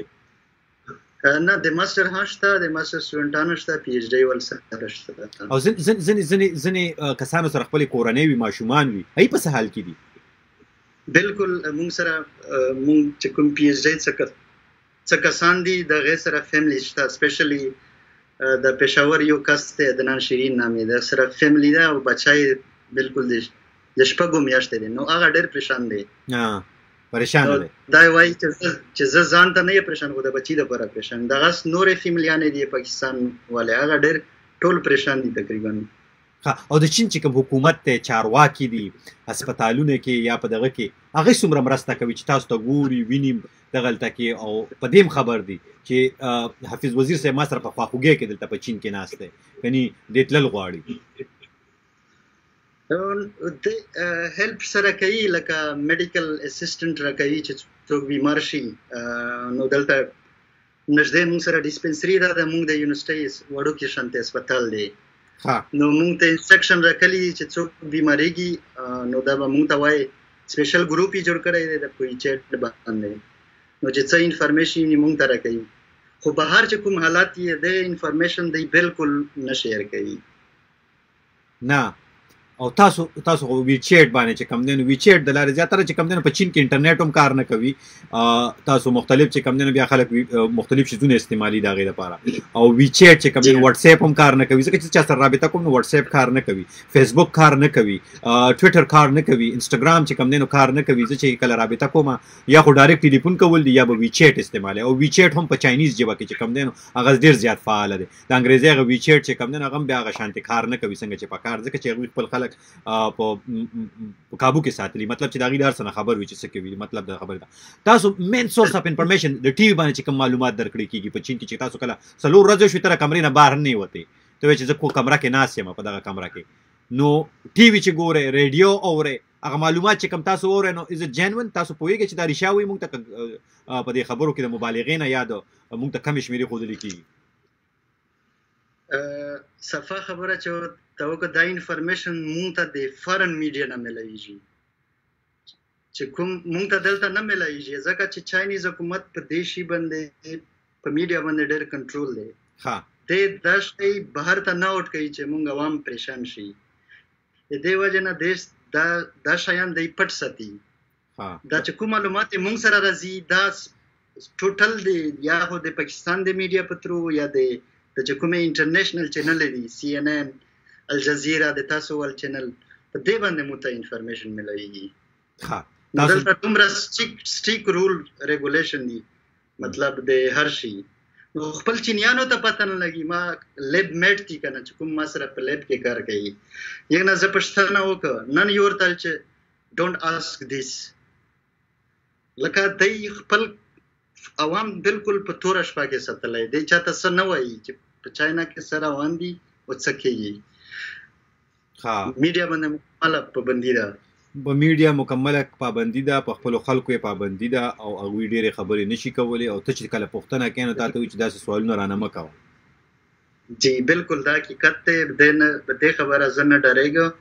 نه، د ماسټر هم شته، د ماسټر سټوډنټانو شته، پی ایچ ډي ول سره شته. او ځینې کسانو سره خپلې کورنۍ وي، ماشومان وي، هغوی په څه حال کې دي؟ بلکل مونږ سره مونږ چې کوم پی ایچ ډي څه کسان دي د هغې سره فیملی شته. سپیشلی د پېښور یو کس دی عدنان شیرین نامې، د سره فیملی ده او بچی بلکل د 6 میاشتې دی. نو هغه ډېر پریشان دی، پریشان دی. دا وایي چې زه ځان ته نه یم پریشان خو د بچي دپاره پریشان. دغس نورې فیملیانې دي پاکستان والے، هغه ډېر ټول پریشان دي تقریبا. او د چین چې کوم حکومت دی، چارواکي دي هسپتالونه کې یا په دغه کې، هغوی څومره مرسته کوي چې تاسو ته ګوري ویني دغلته کې؟ او په دې هم خبر دي چې حفیظ وزیر صاحب ما سره په خواخوږۍ کې دلته په چین کې ناست دی، یعنې دې تلل غواړي. هیلپ سره کوي، لکه میډیکل اسسټنټ راکوي چې څوک بیمار شي. نو دلته نږدې مونږ سره ډسپنسري ده، د مونږ د یونیورسټۍ وړوکی شانتې هسپتال دی. نو مونږ ته انسټرکشن راکړي چې څوک بیماریږي نو دا به مونږ ته وایي سپیشل ګروپ یې جوړ کړی دی د پوی چیټ باندې نو چې څه انفارمیشن یې مونږ ته راکوي خو بهر چې کوم حالات یې د انفارمیشن دی بالکل نه شیر کوي نه او تاسو وی چیټ باندې چې کم دین وی چیټ د لارې زیاتره چې کم دین په چین کې انټرنیټ هم کار نه کوي تاسو مختلف چې کم دین بیا خلک مختلف شیزونه استعمالي دا غي لپاره او وی چیټ چې کم دین واتس اپ هم کار نه کوي ځکه چې چا سره رابطه کوم نو واتس اپ کار نه کوي فیسبوک کار نه کوي ټوئیټر کار نه کوي انستګرام چې کم دین کار نه کوي چې کله رابطه کوم یا خو ډایرکټ ټلیفون کول دی یا به وی چیټ استعمالي او وی چیټ هم په چاینیز ژبه کې چې کم دین هغه ډیر زیات فعال دي د انګریزي هغه وی چیټ چې کم دین هغه بیا هغه شانتي کار نه کوي څنګه چې په کار ځکه چې خپل خلک په کابو کې ساتلی مطلب چې دا غي دار سره خبر وي چې څه کوي مطلب دا خبره ده تاسو مین سورس اف انفارمیشن د ټي وي باندې چې کوم معلومات درکړي کیږي په چین کې چې تاسو کله سلو ورځې شو تر کمرې نه بهر نه وته ته چې زه کو کمره کې ناس یم په دغه کمره کې نو ټي وي چې ګوره ریډیو اوره هغه معلومات چې کوم تاسو اوره نو از جنون تاسو پوهیږئ چې دا ریشاوي مونږ ته په دې خبرو کې د مبالغې نه یاد مونږ ته کم شمیرې خو دلی کیږي صفه خبره چې توګه دا انفارمیشن مونږ ته د فارن میډیا نه ملایږي چې کوم مونږ ته دلته نه ملایږي ځکه چې چاینیز حکومت په دیشي باندې په میډیا باندې ډېر کنټرول دی د دا شی بهر ته نه اوټ کوي چې مونږ عوام پریشان شي د دې وجه نه دیش دا شیان دی پټ ساتي دا چې کوم معلومات مونږ سره راځي دا ټوټل دی یا خو د پاکستان د میډیا په ترو یا د چې کومه انټرنیشنل چینل دی سی ان ان الجزیره د تاسو ول چینل په دې باندې مو ته انفارمیشن ملایږي دلته دومره سټیک رول ریګولیشن دی مطلب د هر شي نو خپل چینیانو ته پته نه لګي ما لیب میټ دي کنه چې کوم ما سره په لیب کې کار کوي یو نه زپښتنه وکړه نن یور تل چې ډونټ اسک دیس لکه دای خپل عوام بالکل په تور شپه کې ستلای دی چاته څه نه وایي چې په چاینا کې سره روان دي او څه کوي میډیا باندې مکمله پابندي ده په میډیا مکمله پابندي ده په خپل خلکو یې پابندي ده او هغوی ډېرې خبرې نشي کولی او ته چې کله پوښتنه کوې نو تا ته وایي چې داسې سوالونه رانه مه کوه جی بالکل دا حقیقت دی په دې خبره زه نه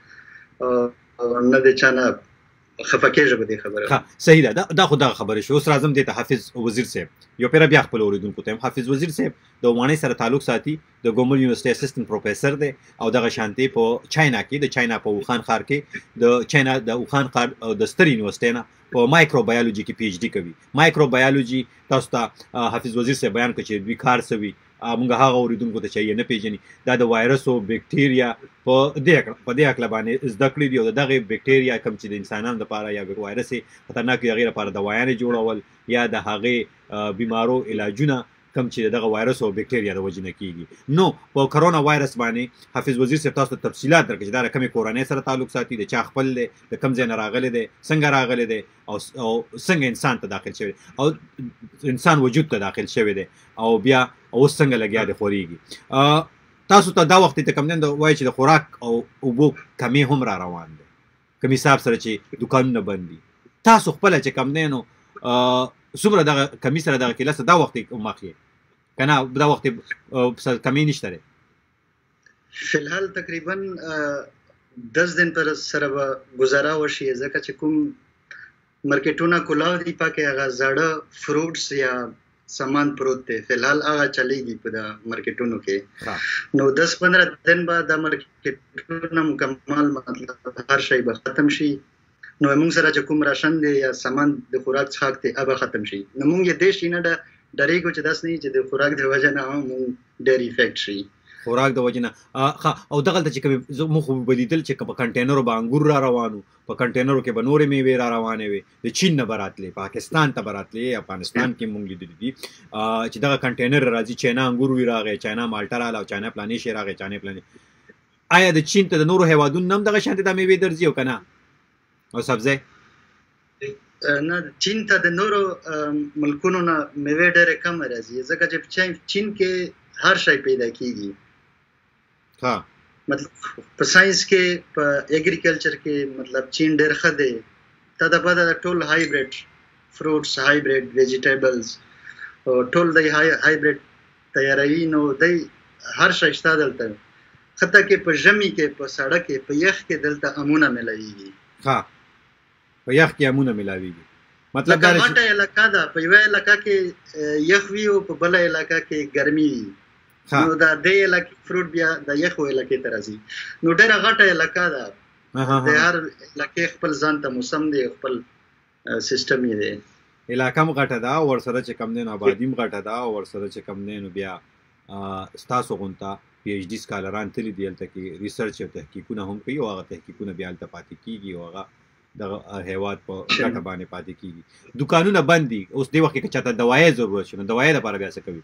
ډارېږم او نه د چا نه خفه کېږم په دې خبره صحیح ده دا خو دغه خبرې شو اوس راځم دې ته حافظ وزیر صاحب یو پیره بیا خپل اوریدونکو ته حافظ وزیر صاحب د وانۍ سره تعلق ساتي د ګومل یونیورسيټي اسسټنټ پروفیسور دی او دغه شانتي په چاینا کې د چاینا په ووخان ښار کې د چاینا د ووخان ښار د ستر یونیورسيټي نه په مایکروبیولوژي کې پی ایچ ډي کوي مایکروبیولوژي تاسو ته حافظ وزیر صاحب بیان کړ چې دوی کار سوي موږ هغه اوریدونکو ته چې نه پیژني دا د وایرس او بکټیریا په دې اکله باندې زده کړي دي او دغه بکټیریا کوم چې د انسانانو لپاره یا وایرس خطرناک یا غیر لپاره دوايانې جوړول یا د هغه بیمارو علاجونه کم چې دغه وایرس او بکټیریا د وجې نه کیږي نو په کرونا وایرس باندې حافظ وزیر صاحب تاسو ته تفصیلات درکړي چې دا کومې کورنۍ سره تعلق ساتي د چا خپل دی د کوم ځای نه راغلی دی څنګه راغلی دی او څنګه انسان ته داخل شوی او انسان وجود ته داخل شوی دی او بیا اوس څنګه لګیا دی خورېږي تاسو ته دا وخت ته کوم دی وایي چې د خوراک او اوبو کمی هم را روان دی کوم حساب سره چې دوکانونه بند دي تاسو خپله چې کوم دی نو څومره دغه کمی سره دغه کیلاسه دا وخت مخ یې کنه دا وخت کمی نشته دی فی الحال تقریبا 10 دن پر سره گزارا وشي ځکه چې کوم مارکیټونه کولاو دي پکې هغه زړه فروټس یا سامان پروت دی فی الحال هغه چلیږي په مارکیټونو کې نو 10-15 دن بعد د مارکیټونو مکمل مطلب هر شی به ختم شي نو موږ سره چې کوم راشن دی یا سامان د خوراک څخه دی هغه ختم شي نو موږ یې دیش نه ډارېږو چې داس نه چې د خوراک د وجه نه موږ ډېر افیکټ شي خوراک د وجه نه او دغلته چې کوم مخ وبلیدل چې په کنټینرو به انګور را روانو په کنټینرو کې به نورې میوې را روانې وي د چین نه براتلې پاکستان ته براتلې افغانستان کې موږ لیدلې دي چې دغه کنټینر راځي چاینا انګور وی راغی چاینا مالټا رااله او چاینا پلانې شي راغی چاینا پلانې آیا د چین ته د نورو هیوادونو هم دغه شانتي د میوې درځي او کنه او سبزی نه چین ته د نورو ملکونو نه میوې ډېرې کم راځي ځکه چې چین کې هر شی پیدا کیږي مطلب په ساينس کې په اګریکلچر کې مطلب چین ډېر ښه دی تا د پته ټول هایبریډ فروټس هایبریډ ویجیټیبلز ټول د هایبریډ تیاروي نو د هر شی شته دلته خطه کې په ژمي کې په ساړه کې په یخ کې دلته امونه ملایږي. ها په یخ کې امونه ملایږي مطلب دا غټه علاقه ده، په یو علاقه کې یخ وي او په بل علاقه کې ګرمي وي. نو دا د علاقې فروټ بیا د یخو علاقې ته راځي. نو ډېره غټه علاقه ده، د هر علاقې خپل ځان ته موسم دی، خپل سیستم یې دی. علاقه هم غټه ده او ورسره چې کم دی نو آبادي هم غټه ده او ورسره چې کم دی نو بیا ستاسو غونته پی ایچ ډي سکالران تللی دي هلته کې ریسرچ او تحقیقونه هم کوي او هغه تحقیقونه بیا هلته پاتې کیږي او هغه د هیواد په ګټه باندې پاتې کیږي. دکانونه بند دي اوس دې وخت کې که چاته دوایي ضرورت شي نو دوایي لپاره بیا څه کوي؟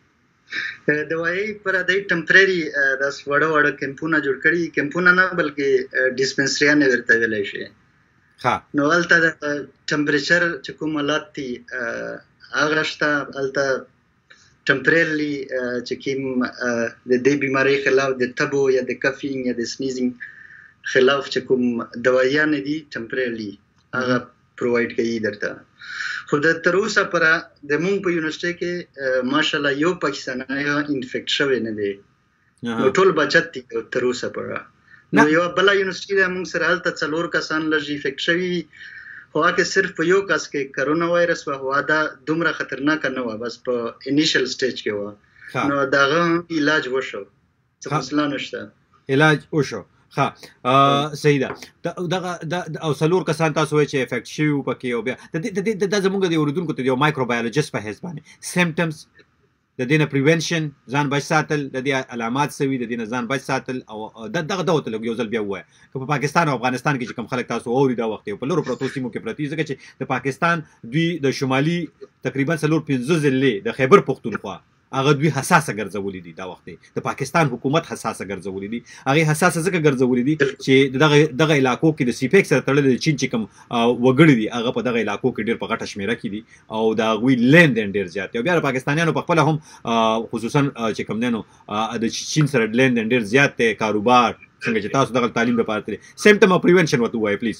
دوایي پر د ټمپرری د وړو وړو کیمپونه جوړ کړي، کیمپونه نه بلکې ډیسپنسریانې ورته ویلی شي. نو هلته د ټمپریچر چې کوم حالات دي هغه شته، هلته ټمپررلی چې کوم د دې بیمارۍ خلاف د تبو یا د کفینګ یا د سنیزینګ خلاف چې کوم دوایانې دي ټمپررلی هغه پرووایډ کوي درته. خو د تر اوسه پره د مونږ په یونیورسټۍ کې ماشاءالله یو پاکستانی انفیکټ شوی نه دی، نو ټول بچت دي تر اوسه پره. نو یو بله یونیورسټي ده مونږ سره هلته 4 کسان لږ انفیکټ شوي وي، خو هغه صرف په یو کس کې کرونا وایرس وه، خو دا دومره خطرناکه نه وه، بس په انیشل سټیج کې وه. نو د هغه علاج وشو، څه مسله نشته، علاج وشو. ها صحیح ده. دغه او 4 کسان تاسو وایي چې افیکټ شوي وو پکې او بیا د زموږ د اورېدونکو ته د یو مایکروبایولوجست په حیث باندې سیمپټمز د دې نه پریونشن ځان بچ ساتل، د دې علامات څه وي د دې نه ځان بچ ساتل او دغه ته لږ یو ځل بیا ووایه که په پاکستان او افغانستان کې چې کوم خلک تاسو اوري دا وخت په لرو پرتو سیمو کې پرتې، ځکه چې د پاکستان دوی د شمالي تقریبا 4-5 ضلعې د خیبر پښتونخوا هغه دوی حساسه ګرځولې دي دا وخت د پاکستان حکومت حساسه ګرځولې دي. هغه حساسه ځکه ګرځولې دي چې دغه علاقو کې د سیپیک سره تړلې چین چې کوم وګړي دي هغه په دغه علاقو کې ډېر په غټه شمیره کې دي او د هغوی لیندین ډېر زیات دی. بیا د پاکستانیانو په خپله هم خصوصا چې کوم دی نو د چین سره لیندین ډېر زیات دی، کاروبار څنګه چې تاسو دغه تعلیم لپاره تللی. سیمپټم او پریونشن ورته ووایه پلیز.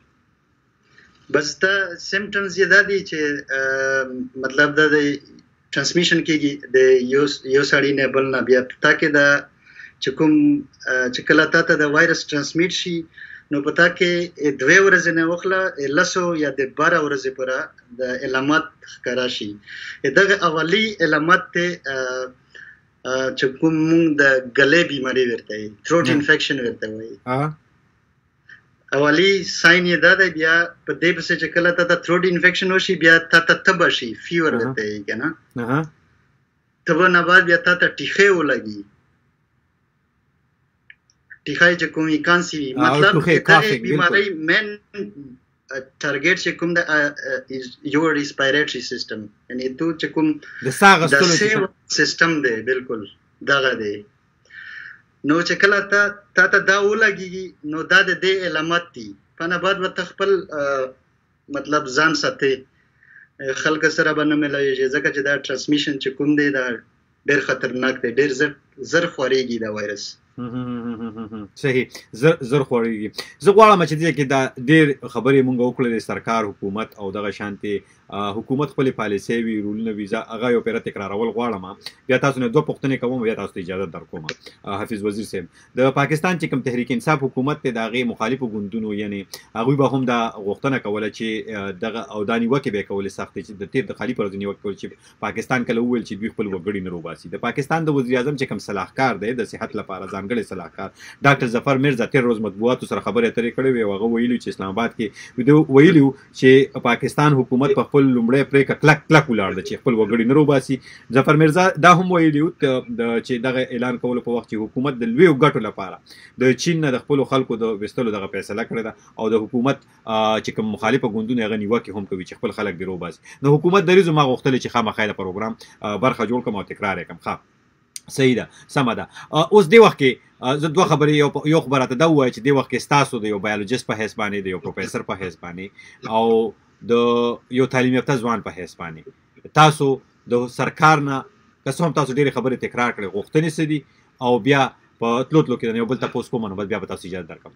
بس دا سیمپټمز یې دا دي چې مطلب دا دی ټرانسمیشن کېږي د یو سړي نه بل نه، بیا تا کې دا چې کوم چې کله تا ته د وایرس ټرانسمیټ شي نو په تا کې 2 ورځې نه وخله 10 یا د 12 ورځې پوره د علامات ښکاره شي. دغه اولي علامات ته چې کوم مونږ د ګلې بیماري ورته وایي، تھروټ انفیکشن ورته وایي. اولی ساين یې دا دی، بیا په دې پسې چې کله ته د تھروټ انفیکشن وشي بیا ته تبه شي، فیور ورته یې که نه، تبه نه بعد بیا ته ټیخی ولګي، ټیخی چې کوم کانسي وي. مطلب دغه بیمارۍ مین ټارګیټ چې کوم د یو ریسپایریټري سیستم، یعنې تو چې کوم د ساه سیستم دی بالکل دغه دی. نو چې کله تا ته دا ولګېږي نو دا د دې علامات دي. په نه بعد به ته خپل مطلب ځان ساتې، خلک سره به نه ملایږي، ځکه چې دا ټرانسمیشن چې کوم دی دا ډېر خطرناک دی، ډېر زر خورېږي دا وایرس. صحیح، زر خورېږي. زه غواړم چې دې کې دا ډېر خبرې مونږ وکړلې، سرکار حکومت او دغه شانتې حکومت خپلې پالیسۍ وي، رولونه وي، زه هغه یو پیره تکرارول غواړم. بیا تاسو نه 2 پوښتنې کوم، بیا تاسو ته اجازه درکوم. حافظ وزیر صاحب، د پاکستان چې کوم تحریک انصاف حکومت دی د هغې مخالفو ګوندونو یعنې هغوی به هم دا غوښتنه کوله چې دغه او دا نیوکې به یې کولې سختې چې د تېر د خالي پر ورځ نیوکې کول چې پاکستان کله وویل چې دوی خپل وګړي نه روباسي. د پاکستان د وزیر اعظم چې کوم صلاحکار دی د صحت لپاره ځانګړی صلاحکار ډاکټر ظفر میرزا تېر ورځ مطبوعاتو سره خبرې اترې کړې وې او هغه ویلي چې اسلام آباد کې ویلي چې پاکستان حکومت په خپل لومړی پرېکړه کلک ولاړ ده چې خپل وګړي نه روباسي. ظفر میرزا دا هم ویلي چې دغه اعلان کولو په وخت چې حکومت د لویو ګټو لپاره د چین نه د خپلو خلکو د ویستلو دغه فیصله کړې ده او د حکومت چې کوم مخالفه ګوندونه هغه نیوکې هم کوي چې خپل خلک دې روباسي. نو حکومت دریځو ما غوښتلې چې خامخا د پروګرام برخه جوړ کړم او تکرار یې کړم. ښه صحیح ده، سمه ده. اوس دې وخت کې زه 2 خبرې یو خبره ته دا ووایه چې دې وخت کې ستاسو د یو بایولوجست په حیث باندې، د یو پروفیسر په حیث باندې او د یو تعلیم یافته ځوان په حیث باندې تاسو د سرکار نه که څه هم تاسو ډېرې خبرې تکرار کړې، غوښتنې څه دي او بیا په تلو کې د یو بل تپوس کوم نو بیا به تاسو اجازه درکړم.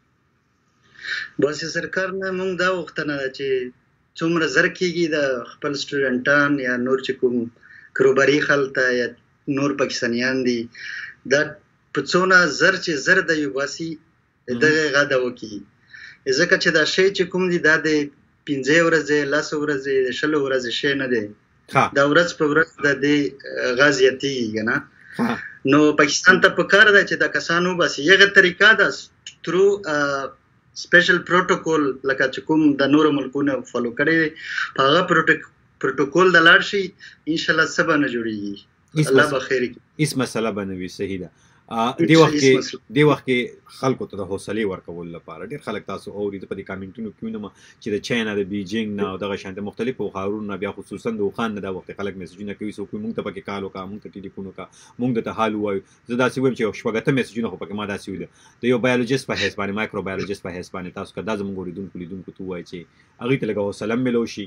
بس سرکار نه مونږ دا غوښتنه ده چې څومره زر کېږي د خپل سټوډنټان یا نور چې کوم کاروباري خلک یا نور پاکستانیان دي دا په څونه زر چې زر د یو باسي دغه غاده وکي ځکه چې دا شی چې کوم دي دا د 15 ورځې 10 ورځې 20 ورځې شی نه دی دا ورځ په ورځ د دې غازیتي نه نو پاکستان ته پکار دی چې دا کسانو بس یغه طریقه ده ترو سپیشل پروتوکول لکه چې کوم د نورو ملکونو فالو کړي په هغه پروتوکول د لاړ شي ان شاء الله سبا نه جوړیږي الله بخیر کی اس مسله بنوي صحیح ده دی وخت کې خلکو ته د حوصله ورکول لپاره ډیر خلک تاسو اوري د پدې کامنټونو کې نو چې د چاینا د بیجینګ نه او دغه شانت مختلفو ښارونو بیا خصوصا د وخان نه د وخت خلک میسجونه کوي سو کوم ته پکې کال وکا مونږ ته ټلیفون وکا مونږ ته حال وایو زه دا سی ویم چې شپږته میسجونه خو پکې ما دا سی ویل د یو بایولوژیست په حساب باندې مایکرو بایولوژیست په حساب باندې تاسو کدا زموږ لیدونکو ته وایي چې هغه ته لګو سلام ملو شي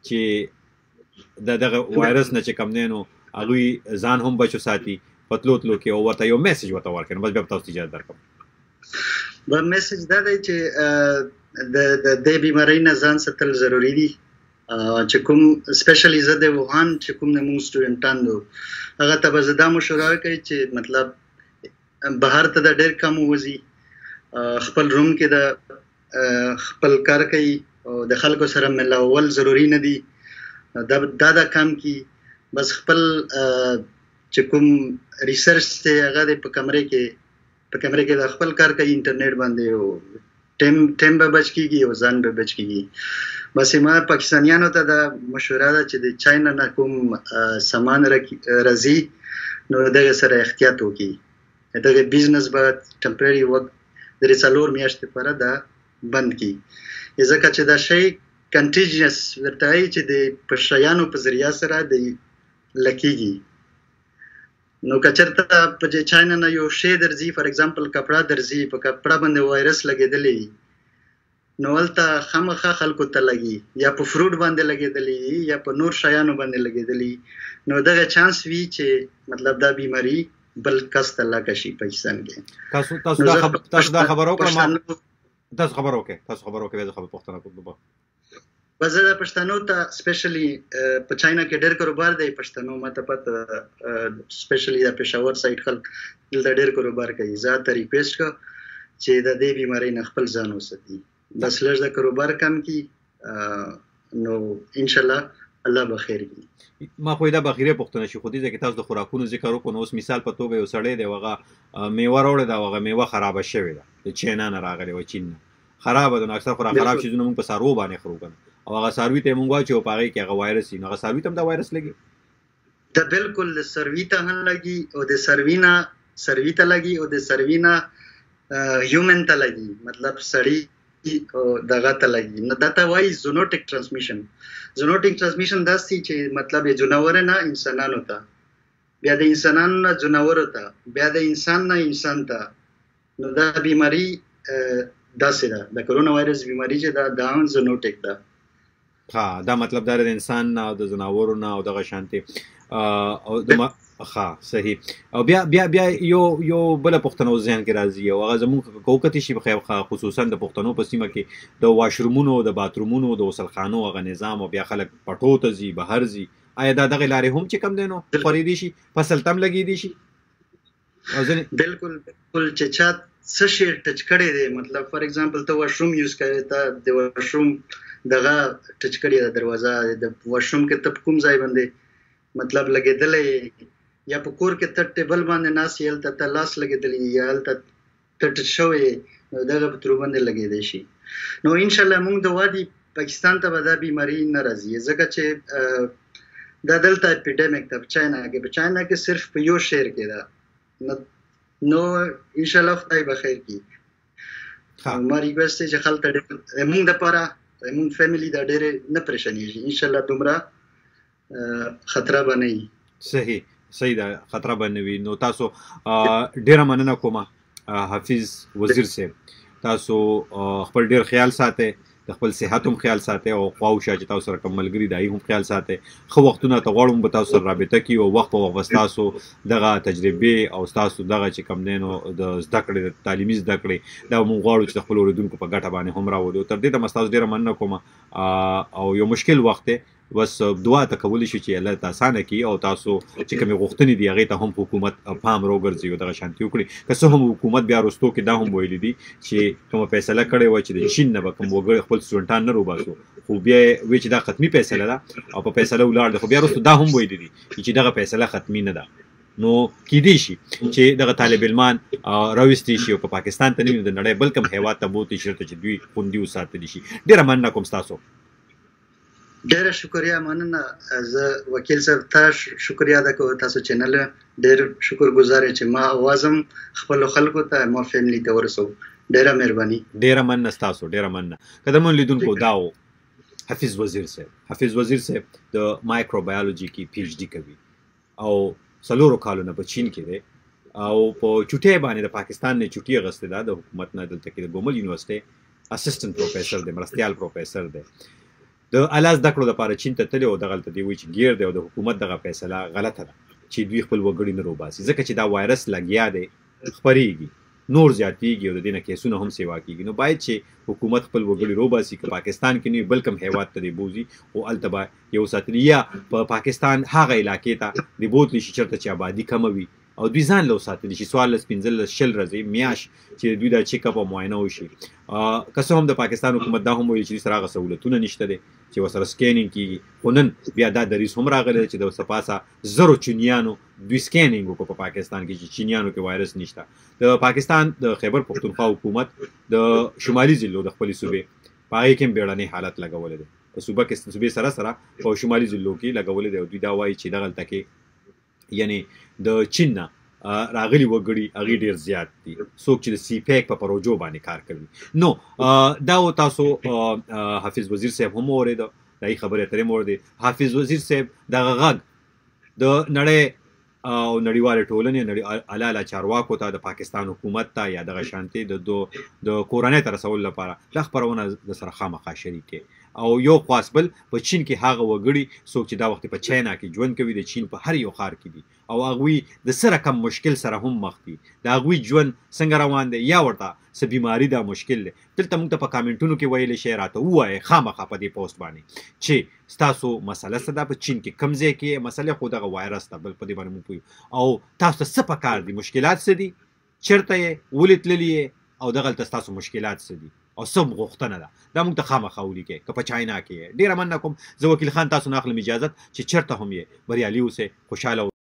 چې دغه وایرس نه چې کم نه نو هغه ځان هم بچو ساتي پتلو کې او ورته یو میسج ورته ورکړم بس بیا تاسو اجازه درکوم دا میسج دا دی چې د دې بیماری نه ځان ساتل ضروری دي چې کوم سپیشلی زه د ووهان چې کوم د موږ سټوډنټان دو هغه ته به زه دا مشوره کوي چې مطلب بهر ته د ډېر کم وځي خپل روم کې د خپل کار کوي او د خلکو سره ملاول ضروری نه دي دا کم کی بس خپل چې کوم ریسرچ ته هغه د په کمرې کې د خپل کار کوي انټرنیټ باندې او ټیم به بچ کیږي او ځان به بچ کیږي بس ما پاکستانیانو ته دا مشوره ده چې د چاینا نه کوم سامان راځي نو دغه سره احتیاط وکړي دغه بزنس به ټمپرری وقت د څلور میاشتې لپاره دا بند کی ځکه چې دا شی کنټیجنس ورته چې د پښیانو په ذریعہ سره د لکېږي نو کچرته په چاینا نه یو شی درځي فار ایگزامپل کپڑا درځي په کپڑا باندې وایرس لګیدلی نو ولته خامخا خلکو ته لګي یا په فروټ باندې لګیدلی یا په نور شیانو باندې لګیدلی نو دغه چانس وی چې مطلب دا بیماری بل کس ته لاګ شي پاکستان کې تاسو دا خبرو کړم تاسو خبرو کې زه خبر پوښتنه کوم بس د پښتنو ته سپیشلی په چاینا کې ډېر کاروبار دی پښتنو ماته پته سپیشلی د پېښور سایت خلک دلته ډېر کاروبار کوي زه ته ریکویسټ کوم چې د دې بیماری نه خپل ځان وساتي بس لږ د کاروبار کم کی نو ان شاء الله الله بخیر کی ما خو دا بخیره پښتنه شي خو دې چې تاسو د خوراکونو ذکر وکړو نو اوس مثال په توګه یو سړی دی وغه میوه راوړی دا وغه میوه خراب شوی دا د چاینا نه راغلی و چین خراب ده نو اکثر خوراک خراب شي زونه موږ په سارو باندې خورو کنه او هغه ساروی ته مونږ واچو پاره کې هغه وایرس نو هغه ساروی ته دا وایرس لګي دا بالکل د سروي ته هم لګي او د سروینا سروي ته لګي او د سروینا هیومن ته لګي مطلب سړی او دغه ته لګي نو دا ته وایي زونوټیک ترانسمیشن دا سي چې مطلب جناور نه انسانانو ته بیا د انسانانو نه جناور ته بیا د انسان نه انسان ته نو دا بیماری دا سره د کرونا وایرس بیماری چې دا زونوټیک ده ها دا مطلب دا د انسان نه او د جناورو نه او دغه شانتي او د ها صحیح او بیا یو بل پښتنو ذهن کې راځي او هغه زموږ کوکتی شي په خصوصا د پښتنو په سیمه کې د واشرومونو د باترومونو د غسلخانو هغه نظام او بیا خلک پټو ته ځي بهر ځي آیا دا دغه لارې هم چې کم دي نو خریدي شي فصل تم لګي دي شي بالکل چې چا څه شي ټچ کړي دي مطلب فار ایگزامپل ته واشروم یوز کوي ته د واشروم دغه ټچ کړي د دروازه د واشروم کې تپ کوم ځای باندې مطلب لګیدلې یا په کور کې ته ټیبل باندې ناس یل ته لاس لګیدلې یا ته ټچ شوی نو دغه په تر باندې لګیدې شي نو ان شاء الله موږ د وادي پاکستان ته به دا بیماری نه راځي ځکه چې دا دلته اپیډیمیک ته چاینا کې صرف په یو شهر کې ده نو ان شاء الله خدای بخیر کی ما ریکوست چې خلک موږ د پاره موږ فیملی دا ډېر نه پریشانېږي ان شاء الله دومره خطر باندې صحیح دا خطر باندې نو تاسو ډېر مننه کوم حافظ وزیر صاحب تاسو خپل ډېر خیال ساتئ د خپل صحت هم خیال ساتئ او خواوشا چې تاسو سره کوم ملګري دای هم خیال ساتئ خو وختونه ته غواړم به تاسو سره رابطه کی او وخت په وخت تاسو دغه تجربه او تاسو دغه چې کم دینو د زده کړې د تعلیمي زده کړې دا موږ غواړو چې خپل اوریدونکو په ګټه باندې هم راوړو تر دې ته مستاز ډیر مننه کوم او یو مشکل وخت بس دعا ته کولی شو چې الله ته اسانه کړي او تاسو چې کومې غوښتنې دي هغې ته هم حکومت پام راوګرځي او دغه شانتي وکړي. که څه هم حکومت بیا وروستو کې دا هم ویلي دي چې کومه فیصله کړې وه چې د چین نه به کوم وګړي خپل سټوډنټان نه روباسو، خو بیا یې وایي چې دا ختمي فیصله ده او په فیصله ولاړ دی، خو بیا وروسته دا هم ویلي دي چې دغه فیصله ختمي نه ده. نو کیدای شي چې دغه طالب علمان راوستي شي او په پاکستان ته نه د نړۍ بل کوم هیواد ته بوتي شي چې دوی خوندي وساتلی شي. ډېره مننه کوم ستاسو. ډېره شکریا، مننه. زه وکیل صاحب ته شکریا ادا کوم، تاسو چینل ډېر شکرګزار چې ما اوازم خپل خلکو ته ما فیملی ته ورسو. ډېره مهرباني. ډېره مننه ستاسو، ډېره مننه. قدرمن لیدونکو دا و حفیظ وزیر صاحب. حفیظ وزیر صاحب د مایکروبیولوژي کې پی ایچ ډي کوي او څلورو کالونه په چین کې دی او په چوټۍ باندې د پاکستان نه چوټۍ اخیستې ده د حکومت نه. دلته کې د ګومل یونیورسټۍ اسسټنټ پروفیسر دی، مرستیال پروفیسر دی. د اعلی زده کړو دپاره چین ته تللی او دغلته دی وایي چې ګیر دی او د حکومت دغه فیصله غلطه ده چې دوی خپل وګړي نه روباسي، ځکه چې دا وایرس لګیا دی، خپرېږي، نور زیاتېږي او د دې نه کیسونه هم سیوا کېږي. نو باید چې حکومت خپل وګړي روباسي، که پاکستان کې نه بل کوم هیواد ته دی بوځي او هلته به یو ساتلي یا په پاکستان هغه علاقې ته د بوتلی شي چېرته چې آبادي کمه وي او دوی ځان له وساتلی شي 14 15 شل ورځې میاشت چې دوی دا چیک اپ او معاینه وشي. که څه هم د پاکستان حکومت دا هم وایي چې سره هغه سهولتونه نشته دی چې ورسره سکینینګ کېږي، خو نن بیا دا دریځ هم راغلی دی چې د ورڅه زرو چینیانو دوی سکینینګ وکړو په پاکستان کې چې چینیانو کې وایرس نشته. د پاکستان د خیبر پښتونخوا حکومت د شمالي ضلعو د خپلې صوبې په هغې کې هم بیړنی حالت لګولی دی، په صوبې سره سره په شمالي ضلعو کې لګولی دی او دوی دا وایي چې دغلته کې یعنې د چین نه راغلي وګړي هغې ډېر زیات دي، څوک چې د سی پیک په پروژو باندې کار کوي. نو دا و تاسو حافظ وزیر صاحب هم واورېده، د هغې خبرې اترې هم واورېدې. حافظ وزیر صاحب دغه غږ د نړۍ او نړیوالې ټولنې اعلی چارواکو ته، د پاکستان حکومت ته یا دغه شانتې د کورنۍ ته رسولو لپاره دا خپرونه د سره خامخا شریکې او یو خواست بل په چین کې هغه وګړي څوک چې دا وخت په چاینا کې ژوند کوي، د چین په هر یو ښار کې دي او هغوی د څه رقم مشکل سره هم مخ دي، د هغوی ژوند څنګه روان دی یا ورته څه بیماري ده، مشکل دی. دلته موږ ته په کامنټونو کې ویلی شئ، راته ووایئ خامخا په دې پوسټ باندې چې ستاسو مسله څه ده، په چین کې کوم ځای کې مسله خو دغه وایرس ده، بل په دې باندې موږ پوهیږو او تاسو ته څه پکار دي، مشکلات څه دي، چېرته یې ولې تللي یې او دغلته ستاسو مشکلات څه دي او څه غوښتنه ده، دا موږ ته خامخا ولیکئ. که په چاینا کې یې ډېره مننه کوم. زه وکیل خان تاسو نه اخلم اجازت چې چېرته هم یې بریالي اوسئ، خوشحاله